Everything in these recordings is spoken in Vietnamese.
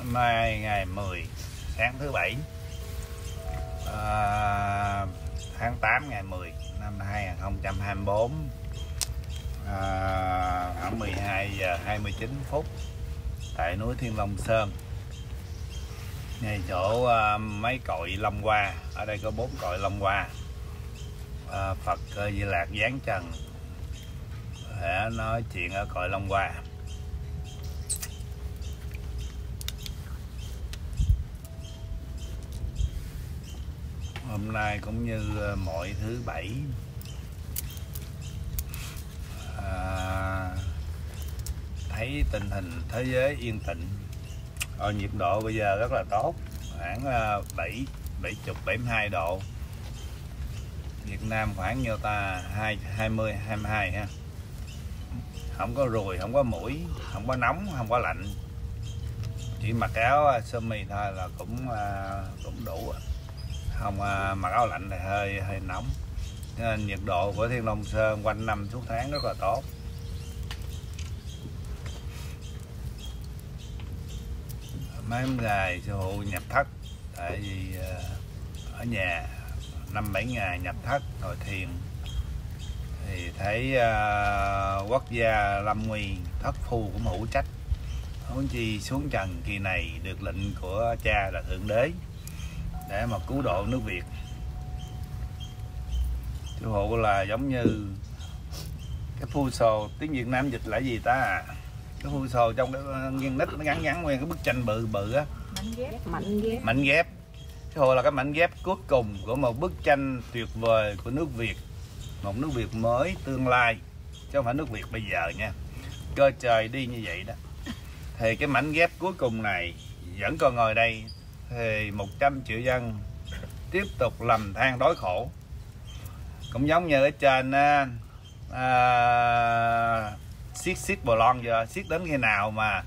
Hôm nay ngày 10 sáng thứ Bảy, tháng 8 ngày 10 năm 2024, khoảng 12 giờ 29 phút tại núi Thiên Long Sơn, ngay chỗ mấy cội Long Hoa. Ở đây có 4 cội Long Hoa. Phật Di Lạc giáng trần để nói chuyện ở cội Long Hoa. Hôm nay cũng như mọi thứ Bảy, thấy tình hình thế giới yên tĩnh. Nhiệt độ bây giờ rất là tốt, khoảng 72 độ. Việt Nam khoảng nhiêu ta, 20 22 ha. Không có ruồi, không có muỗi, không có nóng, không có lạnh. Chỉ mặc áo sơ mi thôi là cũng đủ. Không mặc áo lạnh thì hơi nóng. Nên nhiệt độ của Thiên Long Sơn quanh năm suốt tháng rất là tốt. Mấy hôm ngày sư phụ nhập thất, tại vì ở nhà 5-7 ngày nhập thất ngồi thiền thì thấy quốc gia lâm nguy, thất phu cũng hữu trách. Huống chi xuống trần kỳ này được lệnh của cha là Thượng Đế để mà cứu độ nước Việt. Sư phụ là giống như cái phu sồ, tiếng Việt Nam dịch là gì ta? Cái phu sồ trong cái nghiêng nít nó gắn nguyên cái bức tranh bự á. Mảnh ghép. Sư phụ là cái mảnh ghép cuối cùng của một bức tranh tuyệt vời của nước Việt, một nước Việt mới tương lai, chứ không phải nước Việt bây giờ nha. Cơ trời đi như vậy đó. Thì cái mảnh ghép cuối cùng này vẫn còn ngồi đây, thì 100 triệu dân tiếp tục lầm than đói khổ. Cũng giống như ở trên xiết bò lon giờ, xiết đến khi nào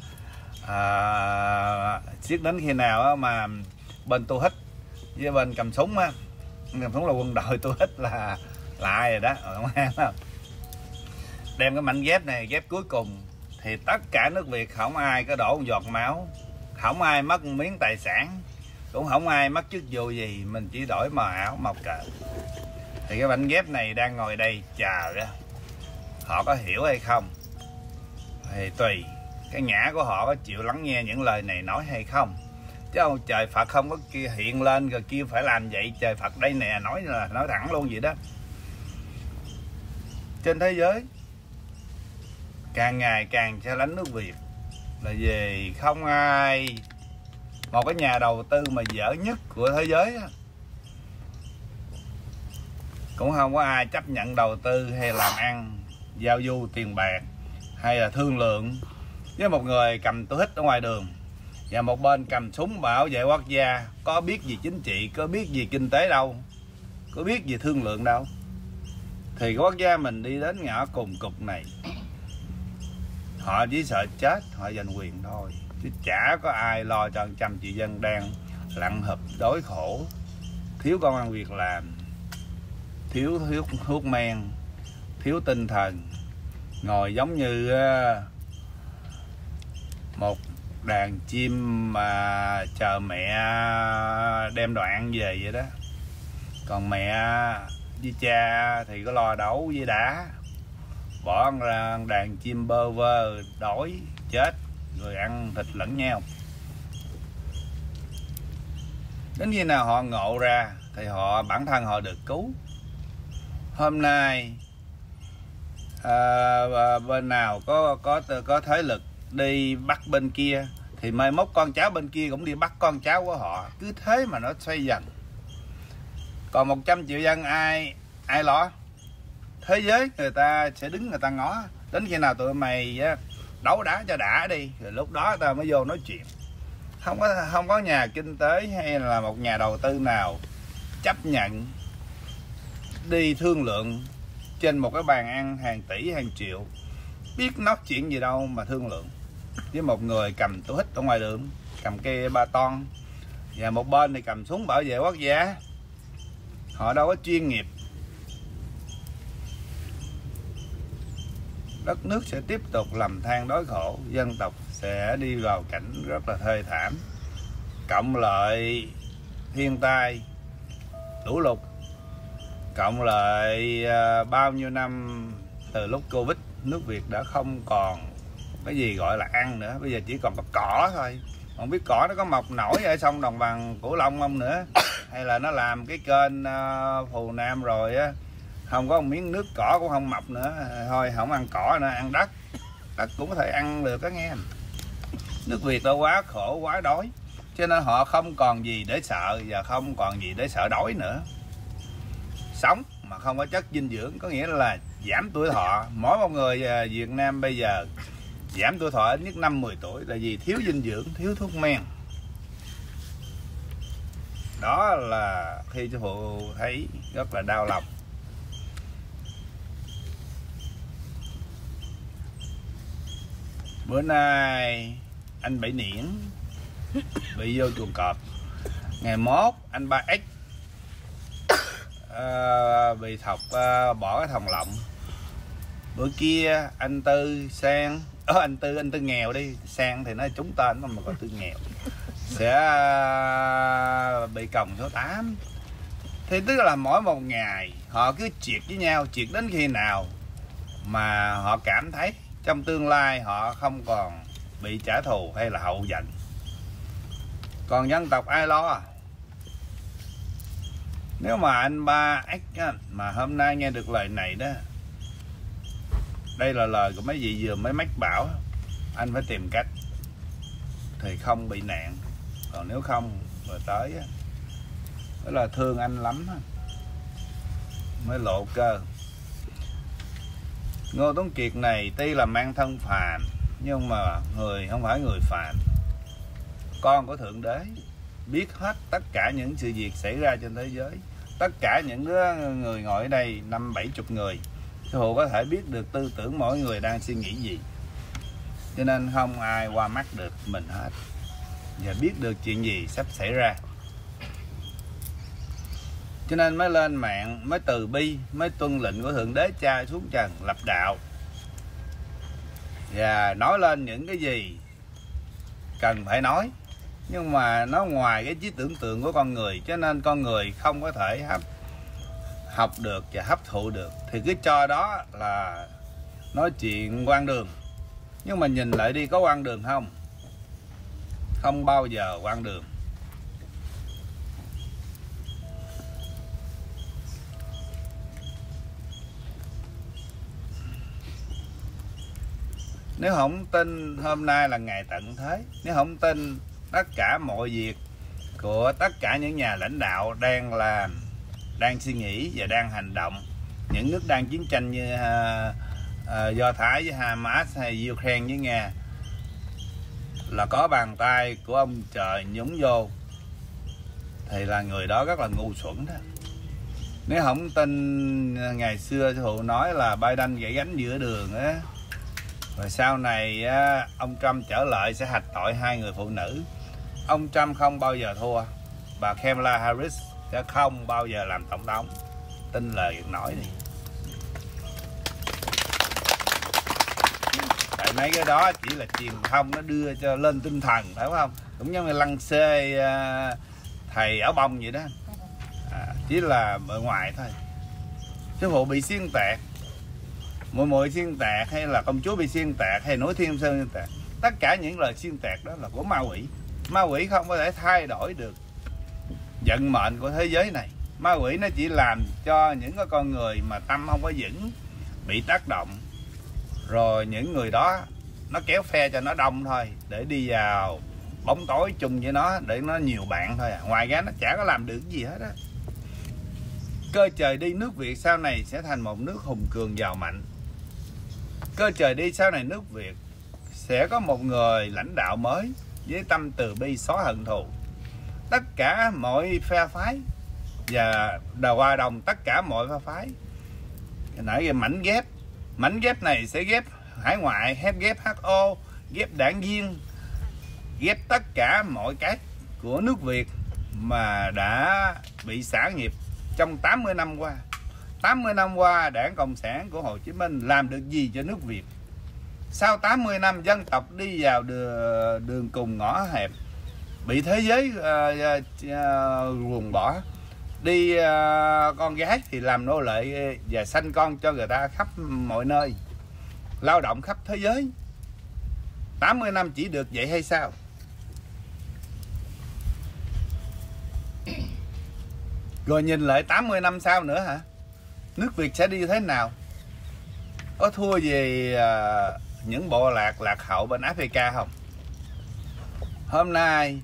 mà bên tu hít với bên cầm súng á, cầm súng là quân đội, tu hít là lại rồi đó, không? Đem cái mảnh ghép này, ghép cuối cùng, thì tất cả nước Việt không ai có đổ một giọt máu, không ai mất một miếng tài sản, cũng không ai mất chức vụ gì, mình chỉ đổi màu áo, màu cờ. Thì cái mảnh ghép này đang ngồi đây chờ đó, họ có hiểu hay không thì tùy cái ngã của họ có chịu lắng nghe những lời này nói hay không. Chứ không trời Phật không có kia hiện lên rồi kêu phải làm vậy. Trời Phật đây nè, nói thẳng luôn vậy đó. Trên thế giới càng ngày càng xa lánh nước Việt là vì không ai, một cái nhà đầu tư mà dở nhất của thế giới á, cũng không có ai chấp nhận đầu tư hay làm ăn, giao du tiền bạc hay là thương lượng với một người cầm túi hít ở ngoài đường và một bên cầm súng bảo vệ quốc gia. Có biết gì chính trị, có biết gì kinh tế đâu, có biết gì thương lượng đâu. Thì cái quốc gia mình đi đến ngõ cùng cục này, họ chỉ sợ chết, họ giành quyền thôi, chứ chả có ai lo cho 100 triệu dân đang lặn hụp đói khổ, thiếu công ăn việc làm, thiếu thuốc men, thiếu tinh thần, ngồi giống như một đàn chim mà chờ mẹ đem đồ ăn về vậy đó. Còn mẹ với cha thì có lo đấu với đá, bỏ ra đàn chim bơ vơ đói chết rồi ăn thịt lẫn nhau. Đến khi nào họ ngộ ra thì bản thân họ được cứu. Hôm nay bên nào có thế lực đi bắt bên kia thì mai mốt con cháu bên kia cũng đi bắt con cháu của họ, cứ thế mà nó xoay dần. Còn 100 triệu dân ai lo? Thế giới người ta sẽ đứng người ta ngó, đến khi nào tụi mày đấu đá cho đã đi, rồi lúc đó ta mới vô nói chuyện. Không có nhà kinh tế hay là một nhà đầu tư nào chấp nhận đi thương lượng trên một cái bàn ăn hàng tỷ hàng triệu, biết nói chuyện gì đâu mà thương lượng với một người cầm túi hít ở ngoài đường, cầm cây ba ton, và một bên thì cầm súng bảo vệ quốc gia. Họ đâu có chuyên nghiệp. Đất nước sẽ tiếp tục lầm than đói khổ, dân tộc sẽ sẽ đi vào cảnh rất là thê thảm. Cộng lại thiên tai, lũ lụt, cộng lại bao nhiêu năm từ lúc Covid, nước Việt đã không còn cái gì gọi là ăn nữa. Bây giờ chỉ còn có cỏ thôi. Không biết cỏ nó có mọc nổi ở sông Đồng Bằng Cửu Long không nữa, hay là nó làm cái kênh Phù Nam rồi á, không có một miếng nước cỏ cũng không mọc nữa. Thôi không ăn cỏ nữa, ăn đất. Đất cũng có thể ăn được đó nghe. Nước Việt đã quá khổ quá đói, cho nên họ không còn gì để sợ và không còn gì để sợ đói nữa. Sống mà không có chất dinh dưỡng có nghĩa là giảm tuổi thọ. Mỗi một người Việt Nam bây giờ giảm tuổi thọ ít nhất 5-10 tuổi là vì thiếu dinh dưỡng, thiếu thuốc men. Đó là khi sư phụ thấy rất là đau lòng. Bữa nay anh Bảy Niễn bị vô chuồng cọp. Ngày mốt anh Ba X bị thọc bỏ cái thòng lọng. Bữa kia anh Tư Sang, anh Tư nghèo đi, Sang thì nó trúng tên mà còn Tư nghèo, sẽ bị còng số 8. Thì tức là mỗi một ngày họ cứ triệt với nhau, triệt đến khi nào mà họ cảm thấy trong tương lai họ không còn bị trả thù hay là hậu giận. Còn dân tộc ai lo? Nếu mà anh Ba X mà hôm nay nghe được lời này đó, đây là lời của mấy vị vừa mới mách bảo, anh phải tìm cách thì không bị nạn. Còn nếu không rồi tới đó là thương anh lắm mới lộ cơ. Ngô Tuấn Kiệt này tuy là mang thân phàm nhưng mà người không phải người phàm, con của Thượng Đế, biết hết tất cả những sự việc xảy ra trên thế giới. Tất cả những đứa người ngồi ở đây 50-70 người, sư phụ có thể biết được tư tưởng mỗi người đang suy nghĩ gì, cho nên không ai qua mắt được mình hết và biết được chuyện gì sắp xảy ra. Cho nên mới lên mạng, mới từ bi, mới tuân lệnh của Thượng Đế Cha xuống trần lập đạo và nói lên những cái gì cần phải nói, nhưng mà nó ngoài cái trí tưởng tượng của con người, cho nên con người không có thể học được và hấp thụ được. Thì cứ cho đó là nói chuyện quan đường, nhưng mà nhìn lại đi có quan đường không? Không bao giờ quan đường. Nếu không tin hôm nay là ngày tận thế, nếu không tin tất cả mọi việc của tất cả những nhà lãnh đạo đang làm, đang suy nghĩ và đang hành động, những nước đang chiến tranh như Do Thái với Hamas hay Ukraine với Nga, là có bàn tay của ông trời nhúng vô, thì là người đó rất là ngu xuẩn đó. Nếu không tin ngày xưa sư phụ nói là Biden gãy gánh giữa đường á, rồi sau này ông Trump trở lại sẽ hạch tội 2 người phụ nữ. Ông Trump không bao giờ thua, bà Kamala Harris sẽ không bao giờ làm tổng thống. Tin lời nói đi. Tại mấy cái đó chỉ là truyền thông nó đưa cho lên tinh thần, phải không? Cũng giống như lăng xê thầy áo bông vậy đó, chỉ là bề ngoài thôi. Sư phụ bị xuyên tạc, muội xuyên tạc, hay là công chúa bị xuyên tạc, hay nổi thiên sơn xuyên tạc, tất cả những lời xuyên tạc đó là của ma quỷ. Ma quỷ không có thể thay đổi được vận mệnh của thế giới này. Ma quỷ nó chỉ làm cho những cái con người mà tâm không có vững bị tác động, rồi những người đó nó kéo phe cho nó đông thôi, để đi vào bóng tối chung với nó, để nó nhiều bạn thôi. Ngoài ra nó chả có làm được gì hết á. Cơ trời đi, nước Việt sau này sẽ thành một nước hùng cường giàu mạnh. Cơ trời đi, sau này nước Việt sẽ có một người lãnh đạo mới với tâm từ bi xóa hận thù. Tất cả mọi phe phái và hòa đồng tất cả mọi phe phái. Nãy giờ mảnh ghép này sẽ ghép hải ngoại, ghép HO, ghép đảng viên, ghép tất cả mọi cái của nước Việt mà đã bị xả nghiệp trong 80 năm qua. 80 năm qua Đảng Cộng sản của Hồ Chí Minh làm được gì cho nước Việt? Sau 80 năm dân tộc đi vào đường cùng ngõ hẹp, bị thế giới ruồng bỏ, đi con gái thì làm nô lệ và sanh con cho người ta khắp mọi nơi, lao động khắp thế giới. 80 năm chỉ được vậy hay sao? Rồi nhìn lại 80 năm sau nữa hả? Nước Việt sẽ đi thế nào? Có thua về những bộ lạc hậu bên Africa không? Hôm nay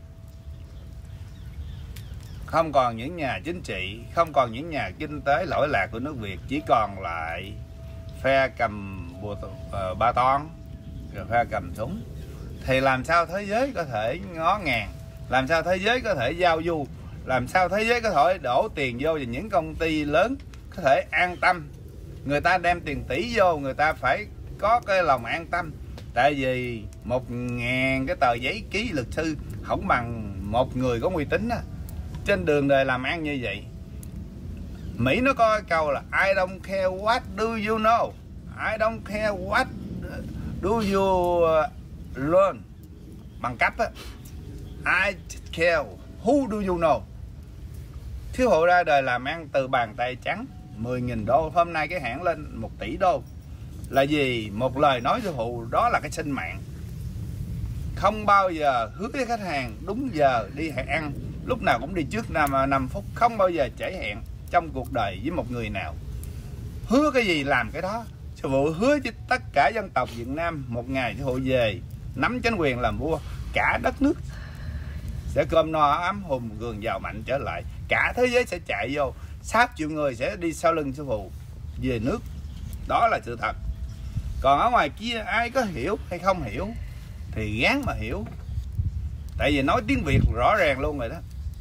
không còn những nhà chính trị, không còn những nhà kinh tế lỗi lạc của nước Việt, chỉ còn lại phe cầm ba toan, rồi phe cầm súng. Thì làm sao thế giới có thể ngó ngàng? Làm sao thế giới có thể giao du? Làm sao thế giới có thể đổ tiền vô và những công ty lớn có thể an tâm? Người ta đem tiền tỷ vô, người ta phải có cái lòng an tâm. Tại vì 1000 cái tờ giấy ký luật sư không bằng một người có uy tín á. Trên đường đời làm ăn như vậy. Mỹ nó có cái câu là I don't care what do you know, I don't care what do you learn. Bằng cấp á, I care who do you know. Thiếu phụ ra đời làm ăn từ bàn tay trắng, 10.000 đô, hôm nay cái hãng lên 1 tỷ đô. Là gì? Một lời nói thiếu phụ đó là cái sinh mạng. Không bao giờ hứa với khách hàng đúng giờ đi hẹn ăn, lúc nào cũng đi trước 5 phút, không bao giờ trễ hẹn trong cuộc đời với một người nào. Hứa cái gì làm cái đó. Sư phụ hứa với tất cả dân tộc Việt Nam một ngày sư phụ về nắm chính quyền làm vua, cả đất nước sẽ cơm no ấm hùng, cường giàu mạnh trở lại, cả thế giới sẽ chạy vô, 6 triệu người sẽ đi sau lưng sư phụ về nước. Đó là sự thật. Còn ở ngoài kia ai có hiểu hay không hiểu thì gán mà hiểu, tại vì nói tiếng Việt rõ ràng luôn rồi đó.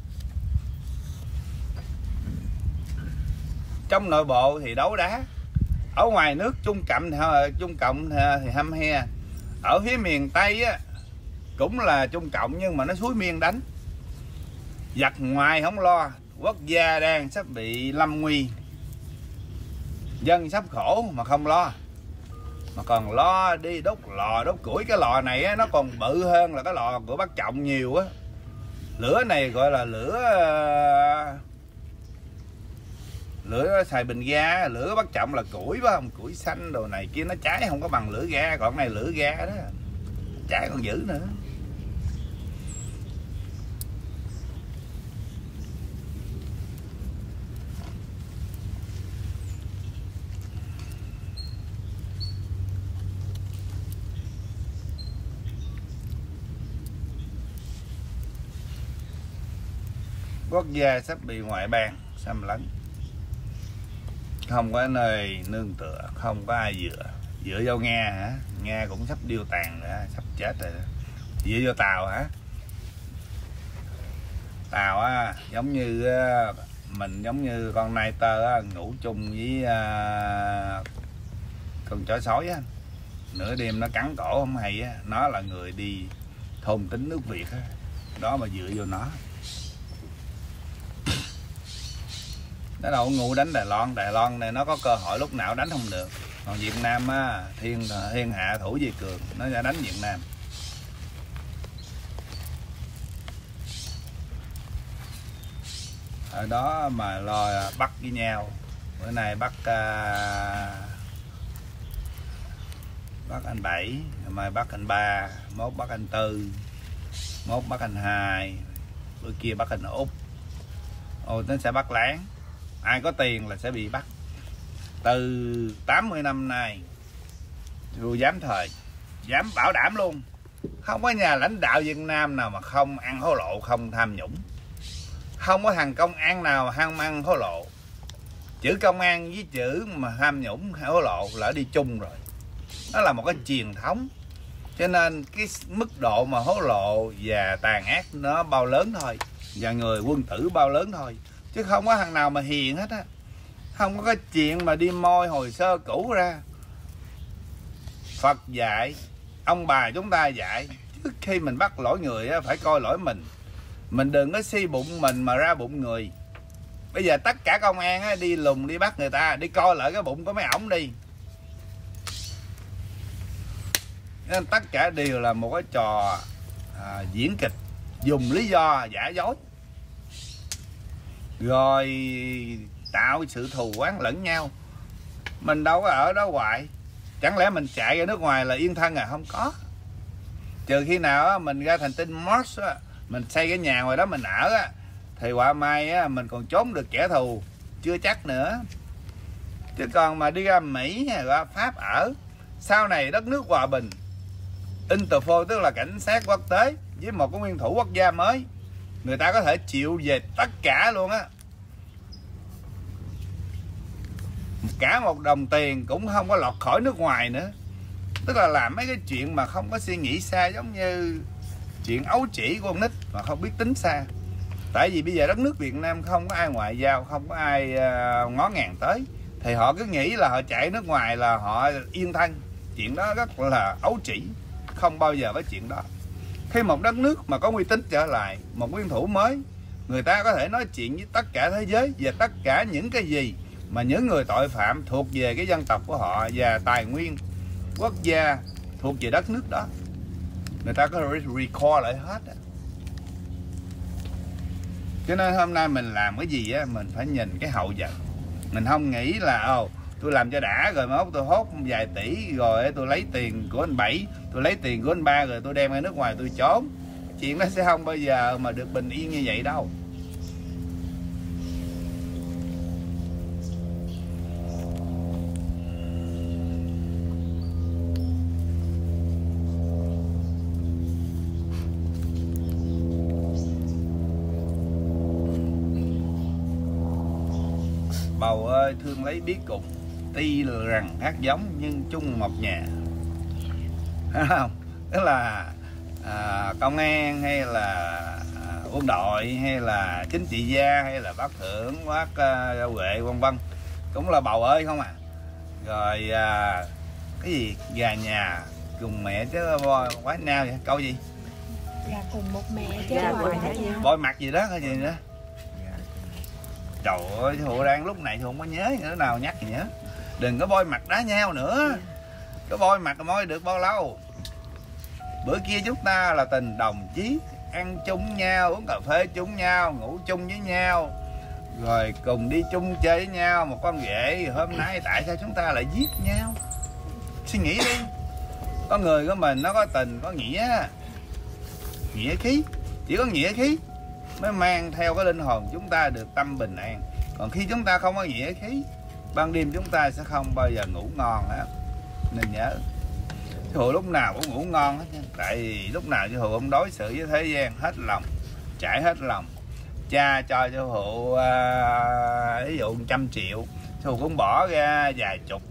Trong nội bộ thì đấu đá, ở ngoài nước Trung Cộng thì hăm he. Ở phía miền Tây á, cũng là Trung Cộng nhưng mà nó suối miên đánh. Giặc ngoài không lo, quốc gia đang sắp bị lâm nguy, dân sắp khổ mà không lo, mà còn lo đi đốt lò đốt củi. Cái lò này á, nó còn bự hơn là cái lò của bác Trọng nhiều á. Lửa này gọi là lửa xài bình ga, lửa bác Trọng là củi phải không? Củi xanh đồ này kia nó cháy không có bằng lửa ga, còn này lửa ga đó cháy còn dữ nữa. Quốc gia sắp bị ngoại bang xâm lấn, không có nơi nương tựa, không có ai dựa vô Nga hả? Nga cũng sắp điêu tàn nữa, sắp chết rồi. Dựa vô Tàu hả? Tàu á, giống như mình giống như con nai tơ á, ngủ chung với con chó sói á, nửa đêm nó cắn cổ không hay á, nó là người đi thôn tính nước Việt á, đó mà dựa vô nó. Nó đâu ngu đánh Đài Loan này nó có cơ hội lúc nào đánh không được. Còn Việt Nam á, thiên hạ thủ vi cường, nó sẽ đánh Việt Nam. Ở đó mà lo bắt với nhau. Bữa nay bắt anh 7, mai bắt anh 3, mốt bắt anh 4, mốt bắt anh 2, bữa kia bắt anh Út. Nó sẽ bắt láng. Ai có tiền là sẽ bị bắt. Từ 80 năm nay tôi dám bảo đảm luôn, không có nhà lãnh đạo Việt Nam nào mà không ăn hối lộ, không tham nhũng. Không có thằng công an nào ham ăn hối lộ. Chữ công an với chữ mà tham nhũng hối lộ là đi chung rồi. Nó là một cái truyền thống. Cho nên cái mức độ mà hối lộ và tàn ác nó bao lớn thôi, và người quân tử bao lớn thôi, chứ không có thằng nào mà hiền hết á. Không có cái chuyện mà đi moi hồi sơ cũ ra. Phật dạy, ông bà chúng ta dạy, trước khi mình bắt lỗi người á, phải coi lỗi mình. Mình đừng có si bụng mình mà ra bụng người. Bây giờ tất cả công an á, đi lùng đi bắt người ta, đi coi lại cái bụng của mấy ổng đi. Nên tất cả đều là một cái trò diễn kịch, dùng lý do giả dối rồi tạo sự thù oán lẫn nhau. Mình đâu có ở đó hoài, chẳng lẽ mình chạy ra nước ngoài là yên thân à? Không có. Trừ khi nào mình ra thành tinh Mars, mình xây cái nhà ngoài đó mình ở, thì họa mai mình còn trốn được kẻ thù, chưa chắc nữa. Chứ còn mà đi ra Mỹ hay ra Pháp ở, sau này đất nước hòa bình, Interpol tức là cảnh sát quốc tế với một cái nguyên thủ quốc gia mới, người ta có thể chịu về tất cả luôn á. Cả một đồng tiền cũng không có lọt khỏi nước ngoài nữa. Tức là làm mấy cái chuyện mà không có suy nghĩ xa, giống như chuyện ấu chỉ của con nít mà không biết tính xa. Tại vì bây giờ đất nước Việt Nam không có ai ngoại giao, không có ai ngó ngàng tới, thì họ cứ nghĩ là họ chạy nước ngoài là họ yên thân. Chuyện đó rất là ấu trĩ, không bao giờ có chuyện đó. Khi một đất nước mà có uy tín trở lại, một nguyên thủ mới, người ta có thể nói chuyện với tất cả thế giới về tất cả những cái gì mà những người tội phạm thuộc về cái dân tộc của họ và tài nguyên quốc gia thuộc về đất nước đó. Người ta có thể record lại hết á. Cho nên hôm nay mình làm cái gì á, mình phải nhìn cái hậu vận. Mình không nghĩ là tôi làm cho đã rồi mốt tôi hốt vài tỷ rồi tôi lấy tiền của anh Bảy, tôi lấy tiền của anh Ba rồi tôi đem ra nước ngoài tôi trốn. Chuyện đó sẽ không bao giờ mà được bình yên như vậy đâu. Bầu ơi thương lấy biết cục, tuy rằng khác giống nhưng chung một nhà. Thấy không? Tức là công an hay là quân đội hay là chính trị gia hay là bác thượng, bác Huệ vân vân cũng là bầu ơi không à. Rồi cái gì gà nhà cùng mẹ chứ quá nào vậy, câu gì gà cùng một mẹ chứ bôi mặt gì đó hay gì nữa. Trời ơi, Hụ đang lúc này thì không có nhớ nữa, nào nhắc gì nhớ. Đừng có bôi mặt đá nhau nữa. Có bôi mặt mới được bao lâu. Bữa kia chúng ta là tình đồng chí, ăn chung nhau, uống cà phê chung nhau, ngủ chung với nhau, rồi cùng đi chung chơi với nhau một con ghệ. Hôm nay tại sao chúng ta lại giết nhau? Suy nghĩ đi. Có người của mình nó có tình, có nghĩa, nghĩa khí. Chỉ có nghĩa khí mới mang theo cái linh hồn chúng ta được tâm bình an. Còn khi chúng ta không có nghĩa khí, ban đêm chúng ta sẽ không bao giờ ngủ ngon hết. Nên nhớ, Sư Hụ lúc nào cũng ngủ ngon hết nha. Tại vì lúc nào Sư Hụ cũng đối xử với thế gian hết lòng, trải hết lòng. Cha cho Sư Hụ ví dụ 100 triệu, Sư Hụ cũng bỏ ra vài chục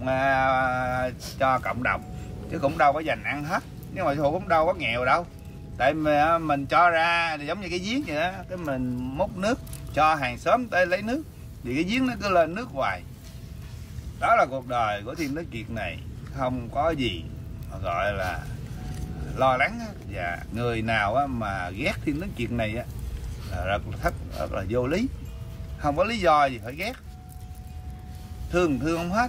cho cộng đồng, chứ cũng đâu có dành ăn hết. Nhưng mà Sư Hụ cũng đâu có nghèo đâu. Tại mình cho ra thì giống như cái giếng vậy đó, cái mình múc nước cho hàng xóm tới lấy nước, thì cái giếng nó cứ lên nước hoài. Đó là cuộc đời của Thiên Đức Kiệt này, không có gì mà gọi là lo lắng. Và người nào mà ghét Thiên Đức Kiệt này là rất là vô lý, không có lý do gì phải ghét. Thương không hết.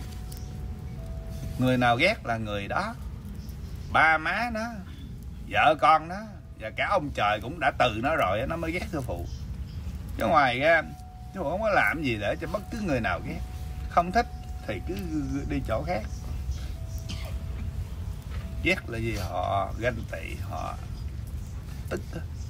Người nào ghét là người đó, ba má nó, vợ con nó, và cả ông trời cũng đã từ nó rồi, nó mới ghét Sư Phụ. Chứ ngoài ra Sư Phụ không có làm gì để cho bất cứ người nào ghét. Không thích thì cứ đi chỗ khác. Ghét là gì? Họ ganh tị, họ tức.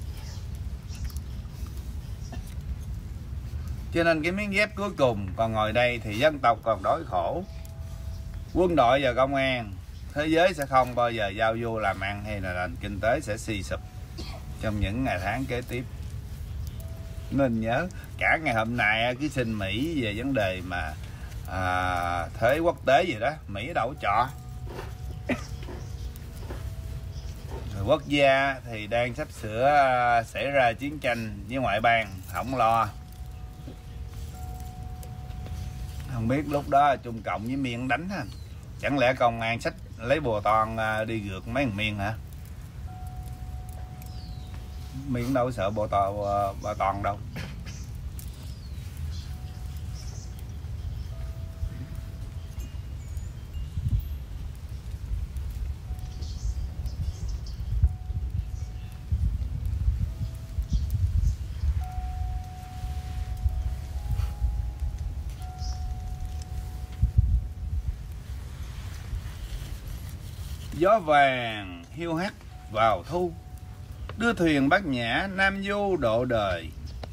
Cho nên cái miếng ghép cuối cùng còn ngồi đây thì dân tộc còn đói khổ. Quân đội và công an, thế giới sẽ không bao giờ giao du làm ăn, hay là nền kinh tế sẽ suy sụp trong những ngày tháng kế tiếp. Nên nhớ, cả ngày hôm nay cứ xin Mỹ về vấn đề mà thế quốc tế gì đó, Mỹ đâu có chọ. Quốc gia thì đang sắp sửa xảy ra chiến tranh với ngoại bang, không lo. Không biết lúc đó Trung Cộng với Miên đánh ha. Chẳng lẽ công an xách lấy bùa toàn đi gượt mấy thằng Miên hả? Miên đâu có sợ bùa toàn đâu. Gió vàng hiu hắt vào thu, đưa thuyền bát nhã nam du độ đời.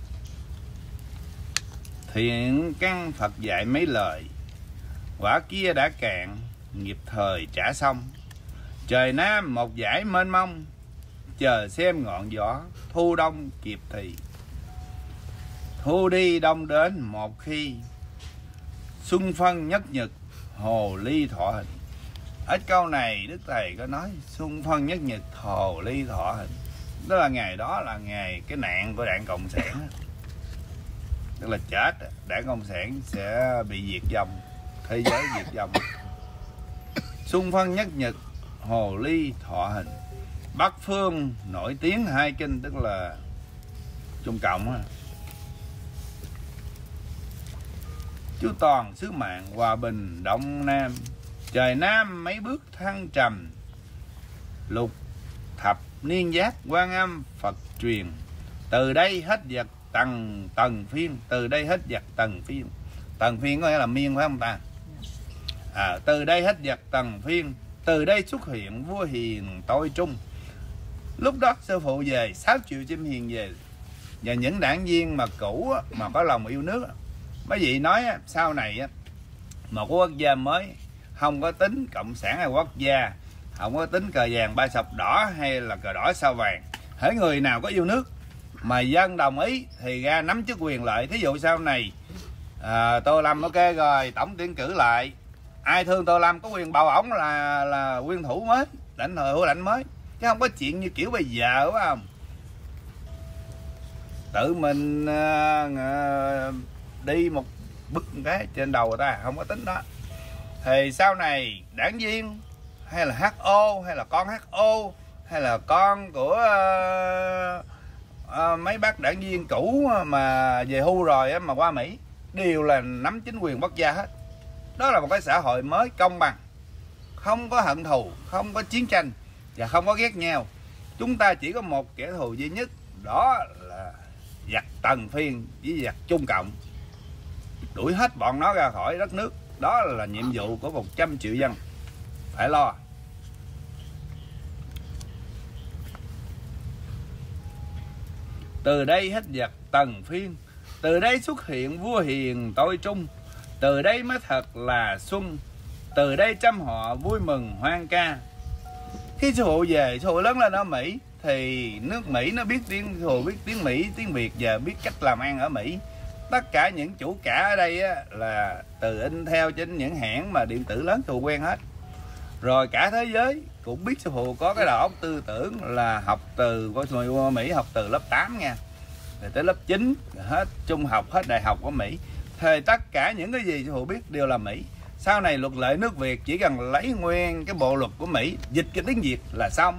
Thiện căn Phật dạy mấy lời, quả kia đã cạn, nghiệp thời trả xong. Trời Nam một dải mênh mông, chờ xem ngọn gió thu đông kịp thì. Thu đi đông đến một khi, xuân phân nhất nhật hồ ly thọ hình. Ở câu này Đức Thầy có nói xuân phân nhất nhật hồ ly thọ hình, đó là ngày đó là ngày cái nạn của Đảng Cộng sản, tức là chết, Đảng Cộng sản sẽ bị diệt vong, thế giới diệt vong. Xuân phân nhất nhật hồ ly thọ hình. Bắc phương nổi tiếng hai kinh, tức là Trung Cộng. Chú toàn sứ mạng hòa bình Đông Nam, trời Nam mấy bước thăng trầm. Lục thập niên giác Quan Âm Phật truyền, từ đây hết giặc tần phiên. Từ đây hết giặc tần phiên. Tần phiên có nghĩa là miên phải không ta? Từ đây hết giặc tần phiên, từ đây xuất hiện vua hiền tôi trung. Lúc đó sư phụ về 6 triệu chim hiền về, và những đảng viên mà cũ mà có lòng yêu nước. Mấy vị nói sau này một quốc gia mới không có tính cộng sản hay quốc gia, không có tính cờ vàng ba sọc đỏ hay là cờ đỏ sao vàng. Hễ người nào có yêu nước mà dân đồng ý thì ra nắm chức quyền lợi. Thí dụ sau này Tô Lâm ok rồi, tổng tuyển cử lại, ai thương Tô Lâm có quyền bầu ổng là nguyên thủ mới, thủ lãnh mới, chứ không có chuyện như kiểu bây giờ, phải không? Tự mình đi một bức cái trên đầu người ta, không có tính đó. Thì sau này đảng viên hay là HO hay là con HO hay là con của mấy bác đảng viên cũ mà về hưu rồi mà qua Mỹ đều là nắm chính quyền quốc gia hết. Đó là một cái xã hội mới công bằng, không có hận thù, không có chiến tranh và không có ghét nhau. Chúng ta chỉ có một kẻ thù duy nhất, đó là giặc tần phiên với giặc Trung Cộng. Đuổi hết bọn nó ra khỏi đất nước, đó là nhiệm vụ của 100 triệu dân phải lo. Từ đây hết giặc tần phiên, từ đây xuất hiện vua hiền tôi trung. Từ đây mới thật là xuân, từ đây trăm họ vui mừng hoan ca. Khi sư phụ về, sư phụ lớn lên ở Mỹ thì nước Mỹ nó biết tiếng, sư phụ biết tiếng Mỹ, tiếng Việt và biết cách làm ăn ở Mỹ. Tất cả những chủ cả ở đây là từ Intel trên những hãng mà điện tử lớn sư phụ quen hết. Rồi cả thế giới cũng biết sư phụ có cái đầu óc tư tưởng là học từ của người Mỹ, học từ lớp 8 nha, rồi tới lớp 9 hết trung học, hết đại học của Mỹ. Thì tất cả những cái gì sư phụ biết đều là Mỹ. Sau này luật lệ nước Việt chỉ cần lấy nguyên cái bộ luật của Mỹ, dịch cái tiếng Việt là xong.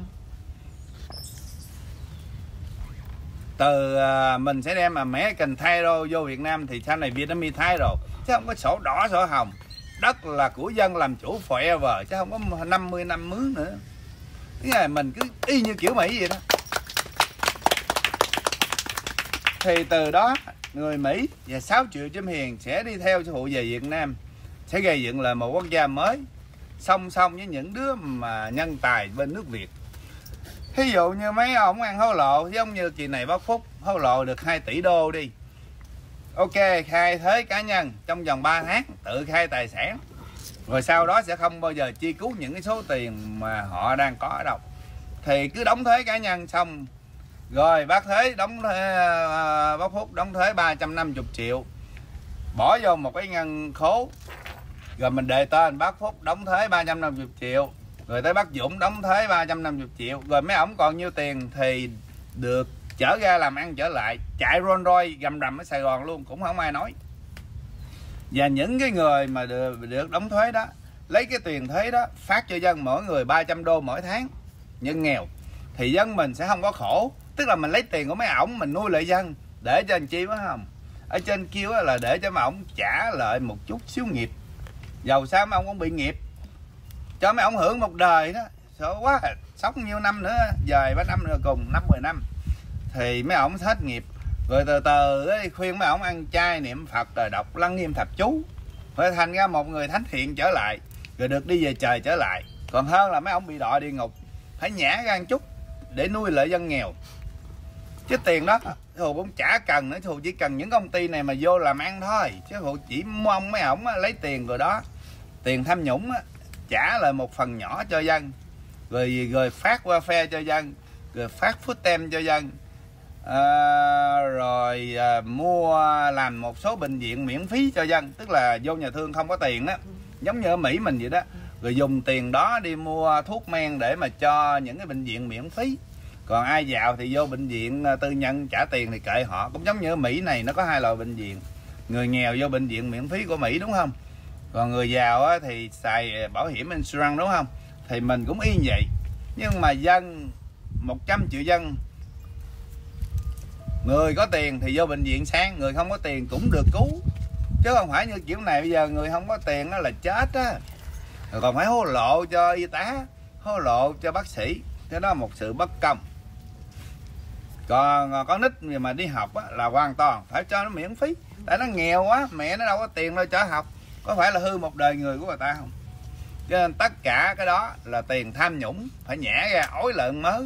Từ mình sẽ đem American Title vô Việt Nam thì sau này Vietnamese Title, chứ không có sổ đỏ sổ hồng. Đất là của dân làm chủ forever, chứ không có 50 năm mướn nữa. Cái này mình cứ y như kiểu Mỹ vậy đó. Thì từ đó người Mỹ và 6 triệu chim hiền sẽ đi theo sư phụ về Việt Nam, sẽ gây dựng lại một quốc gia mới song song với những đứa mà nhân tài bên nước Việt. Thí dụ như mấy ông ăn hối lộ, giống như kỳ này bác Phúc hối lộ được 2 tỷ đô đi. Ok, khai thuế cá nhân trong vòng 3 tháng, tự khai tài sản. Rồi sau đó sẽ không bao giờ chi cứu những cái số tiền mà họ đang có ở đâu. Thì cứ đóng thuế cá nhân xong rồi bác thuế đóng bác Phúc đóng thuế 350 triệu, bỏ vô một cái ngân khố. Rồi mình đề tên bác Phúc đóng thuế 350 triệu, rồi tới bác Dũng đóng thuế 350 triệu. Rồi mấy ổng còn nhiêu tiền thì được trở ra làm ăn trở lại, chạy Rolls Royce gầm rầm ở Sài Gòn luôn, cũng không ai nói. Và những cái người mà được đóng thuế đó, lấy cái tiền thuế đó phát cho dân mỗi người 300 đô mỗi tháng, nhân nghèo, thì dân mình sẽ không có khổ. Tức là mình lấy tiền của mấy ổng mình nuôi lại dân, để cho anh chi phải không? Ở trên kia là để cho mấy ổng trả lại một chút xíu nghiệp, dầu sao mấy ổng cũng bị nghiệp, cho mấy ổng hưởng một đời đó. Sợ quá, sống nhiêu năm nữa, vài ba năm nữa cùng 5-10 năm thì mấy ổng hết nghiệp. Rồi từ từ khuyên mấy ổng ăn chay niệm Phật rồi đọc Lăng Nghiêm Thập Chú, phải thành ra một người thánh thiện trở lại, rồi được đi về trời trở lại. còn hơn là mấy ông bị đọa địa ngục. Phải nhả ra một chút để nuôi lại dân nghèo. Chứ tiền đó Thù cũng chả cần nữa. Thù chỉ cần những công ty này mà vô làm ăn thôi. Chứ Thù chỉ mong mấy ổng lấy tiền rồi đó, tiền tham nhũng trả lại một phần nhỏ cho dân, rồi phát qua phe cho dân, rồi phát food stamp cho dân, rồi mua làm một số bệnh viện miễn phí cho dân. Tức là vô nhà thương không có tiền á, giống như ở Mỹ mình vậy đó. Rồi dùng tiền đó đi mua thuốc men để mà cho những cái bệnh viện miễn phí. Còn ai giàu thì vô bệnh viện tư nhân trả tiền thì kệ họ. Cũng giống như ở Mỹ này nó có hai loại bệnh viện. Người nghèo vô bệnh viện miễn phí của Mỹ đúng không? Còn người giàu thì xài bảo hiểm insurance đúng không? Thì mình cũng y vậy. Nhưng mà dân 100 triệu dân, người có tiền thì vô bệnh viện sáng, người không có tiền cũng được cứu. Chứ không phải như kiểu này bây giờ người không có tiền đó là chết á. Rồi còn phải hối lộ cho y tá, hối lộ cho bác sĩ. Thế đó là một sự bất công. Còn con nít mà đi học là hoàn toàn phải cho nó miễn phí. Tại nó nghèo quá, mẹ nó đâu có tiền đâu cho học. Có phải là hư một đời người của người ta không? Cho nên tất cả cái đó là tiền tham nhũng, phải nhả ra ối lợn mớ.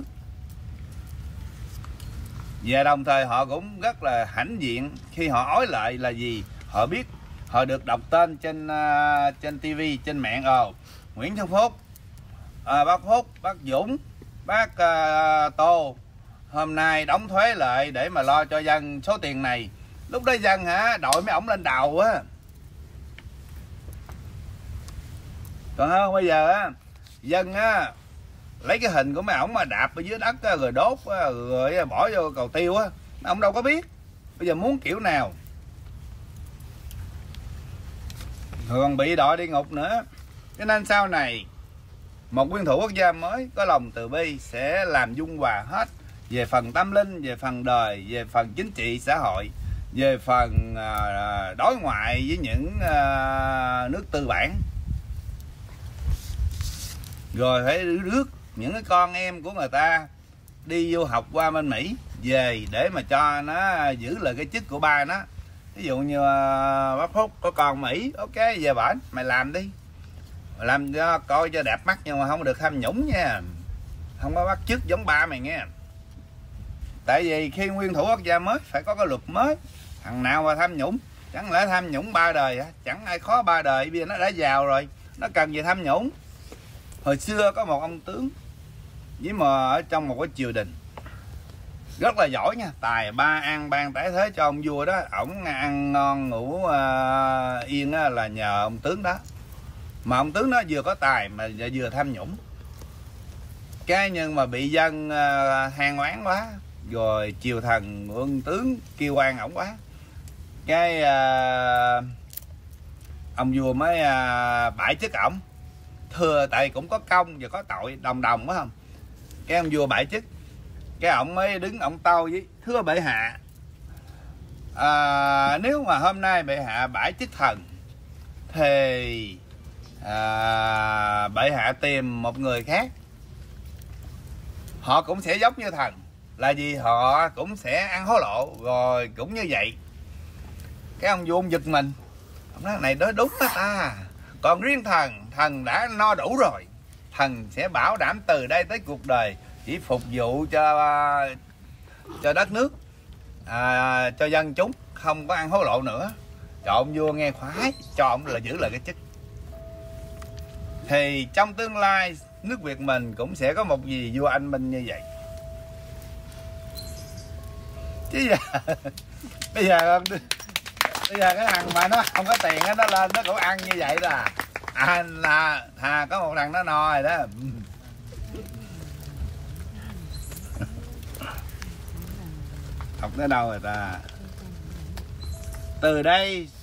Và đồng thời họ cũng rất là hãnh diện khi họ ối lại là gì? Họ biết, họ được đọc tên trên TV, trên mạng. Nguyễn Xuân Phúc, bác Phúc, bác Dũng, bác Tô hôm nay đóng thuế lại để mà lo cho dân số tiền này. Lúc đó dân đội mấy ổng lên đầu á. Còn không bây giờ dân lấy cái hình của mấy ổng mà đạp ở dưới đất rồi đốt rồi bỏ vô cầu tiêu á, ông đâu có biết. Bây giờ muốn kiểu nào rồi còn bị đọa địa ngục nữa. Cho nên sau này một nguyên thủ quốc gia mới có lòng từ bi sẽ làm dung hòa hết, về phần tâm linh, về phần đời, về phần chính trị xã hội, về phần đối ngoại với những nước tư bản. Rồi phải rước những cái con em của người ta đi du học qua bên Mỹ về để mà cho nó giữ lại cái chức của ba nó. Ví dụ như bác Phúc có con Mỹ, ok về bển mày làm đi, làm cho coi cho đẹp mắt, nhưng mà không được tham nhũng nha, không có bắt chước giống ba mày nghe. Tại vì khi nguyên thủ quốc gia mới phải có cái luật mới. Thằng nào mà tham nhũng, chẳng lẽ tham nhũng 3 đời hả? Chẳng ai khó 3 đời, bây giờ nó đã giàu rồi, nó cần gì tham nhũng. Hồi xưa có một ông tướng với mà ở trong một cái triều đình rất là giỏi nha, tài ba an ban tái thế cho ông vua đó. Ổng ăn ngon ngủ yên là nhờ ông tướng đó. Mà ông tướng đó vừa có tài mà vừa tham nhũng. Cái nhưng mà bị dân han oán quá, rồi triều thần ông tướng kêu oan ổng quá, cái ông vua mới bãi chức ổng. Thưa tại cũng có công và có tội đồng đồng phải không? Cái ông vua bãi chức, cái ổng mới đứng ổng tâu với: thưa bệ hạ, nếu mà hôm nay bệ hạ bãi chức thần thì bệ hạ tìm một người khác, họ cũng sẽ giống như thần, là gì? Họ cũng sẽ ăn hối lộ rồi cũng như vậy. Cái ông vua ông giật mình, ông nói này nói đúng đó ta. Còn riêng thần đã no đủ rồi, thần sẽ bảo đảm từ đây tới cuộc đời chỉ phục vụ cho đất nước, cho dân chúng, không có ăn hối lộ nữa. Cho ông vua nghe khoái, cho ông là giữ lại cái chức. Thì trong tương lai nước Việt mình cũng sẽ có một gì vua anh minh như vậy. Chứ bây giờ cái thằng mà nó không có tiền nó lên nó cũng ăn như vậy là có một thằng nó no rồi đó. Học tới đâu rồi ta? Từ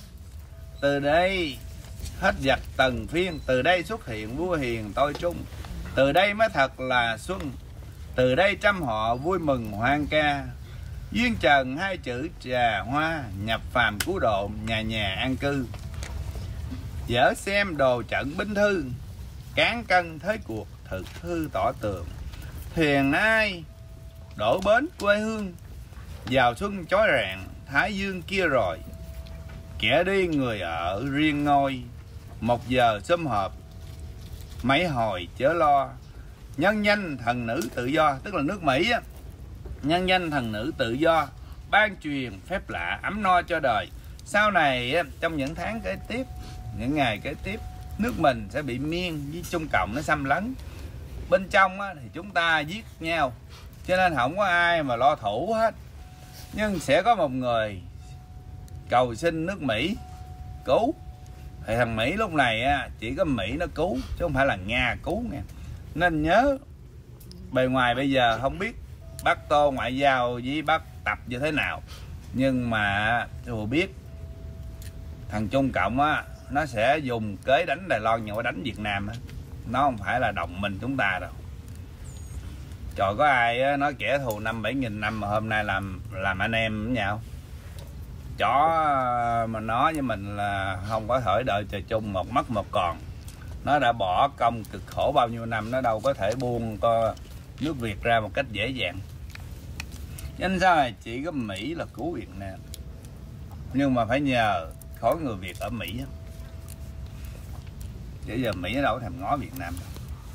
đây hết giặc Tần Phiên, từ đây xuất hiện vua hiền tôi trung, từ đây mới thật là xuân, từ đây trăm họ vui mừng hoan ca. Duyên trần hai chữ trà hoa, nhập phàm cứu độ nhà nhà an cư. Dở xem đồ trận binh thư, cán cân thế cuộc thực thư tỏ tường. Thuyền ai đổ bến quê hương, vào xuân chói rạng thái dương kia rồi. Kẻ đi người ở riêng ngôi, một giờ sum họp mấy hồi chớ lo, nhân danh thần nữ tự do, tức là nước Mỹ á, nhân danh thần nữ tự do, ban truyền phép lạ ấm no cho đời. Sau này á, trong những tháng kế tiếp, những ngày kế tiếp, nước mình sẽ bị Miên với Trung Cộng nó xâm lấn. Bên trong á, thì chúng ta giết nhau, cho nên không có ai mà lo thủ hết. Nhưng sẽ có một người cầu xin nước Mỹ cứu. Thì thằng Mỹ lúc này á, chỉ có Mỹ nó cứu, chứ không phải là Nga cứu nha. Nên nhớ, bề ngoài bây giờ không biết bác Tô ngoại giao với bác Tập như thế nào, nhưng mà tôi biết thằng Trung Cộng á, nó sẽ dùng kế đánh Đài Loan, nhưng mà đánh Việt Nam á. Nó không phải là đồng minh chúng ta đâu. Trời, có ai á, nói kẻ thù 5-7 nghìn năm mà hôm nay làm anh em với nhau. Chó mà nó với mình là không có thể đợi trời chung, một mất một còn. Nó đã bỏ công cực khổ bao nhiêu năm, nó đâu có thể buông nước Việt ra một cách dễ dàng. Nên sao này chỉ có Mỹ là cứu Việt Nam, nhưng mà phải nhờ khối người Việt ở Mỹ. Chứ giờ Mỹ nó đâu có thèm ngó Việt Nam đâu.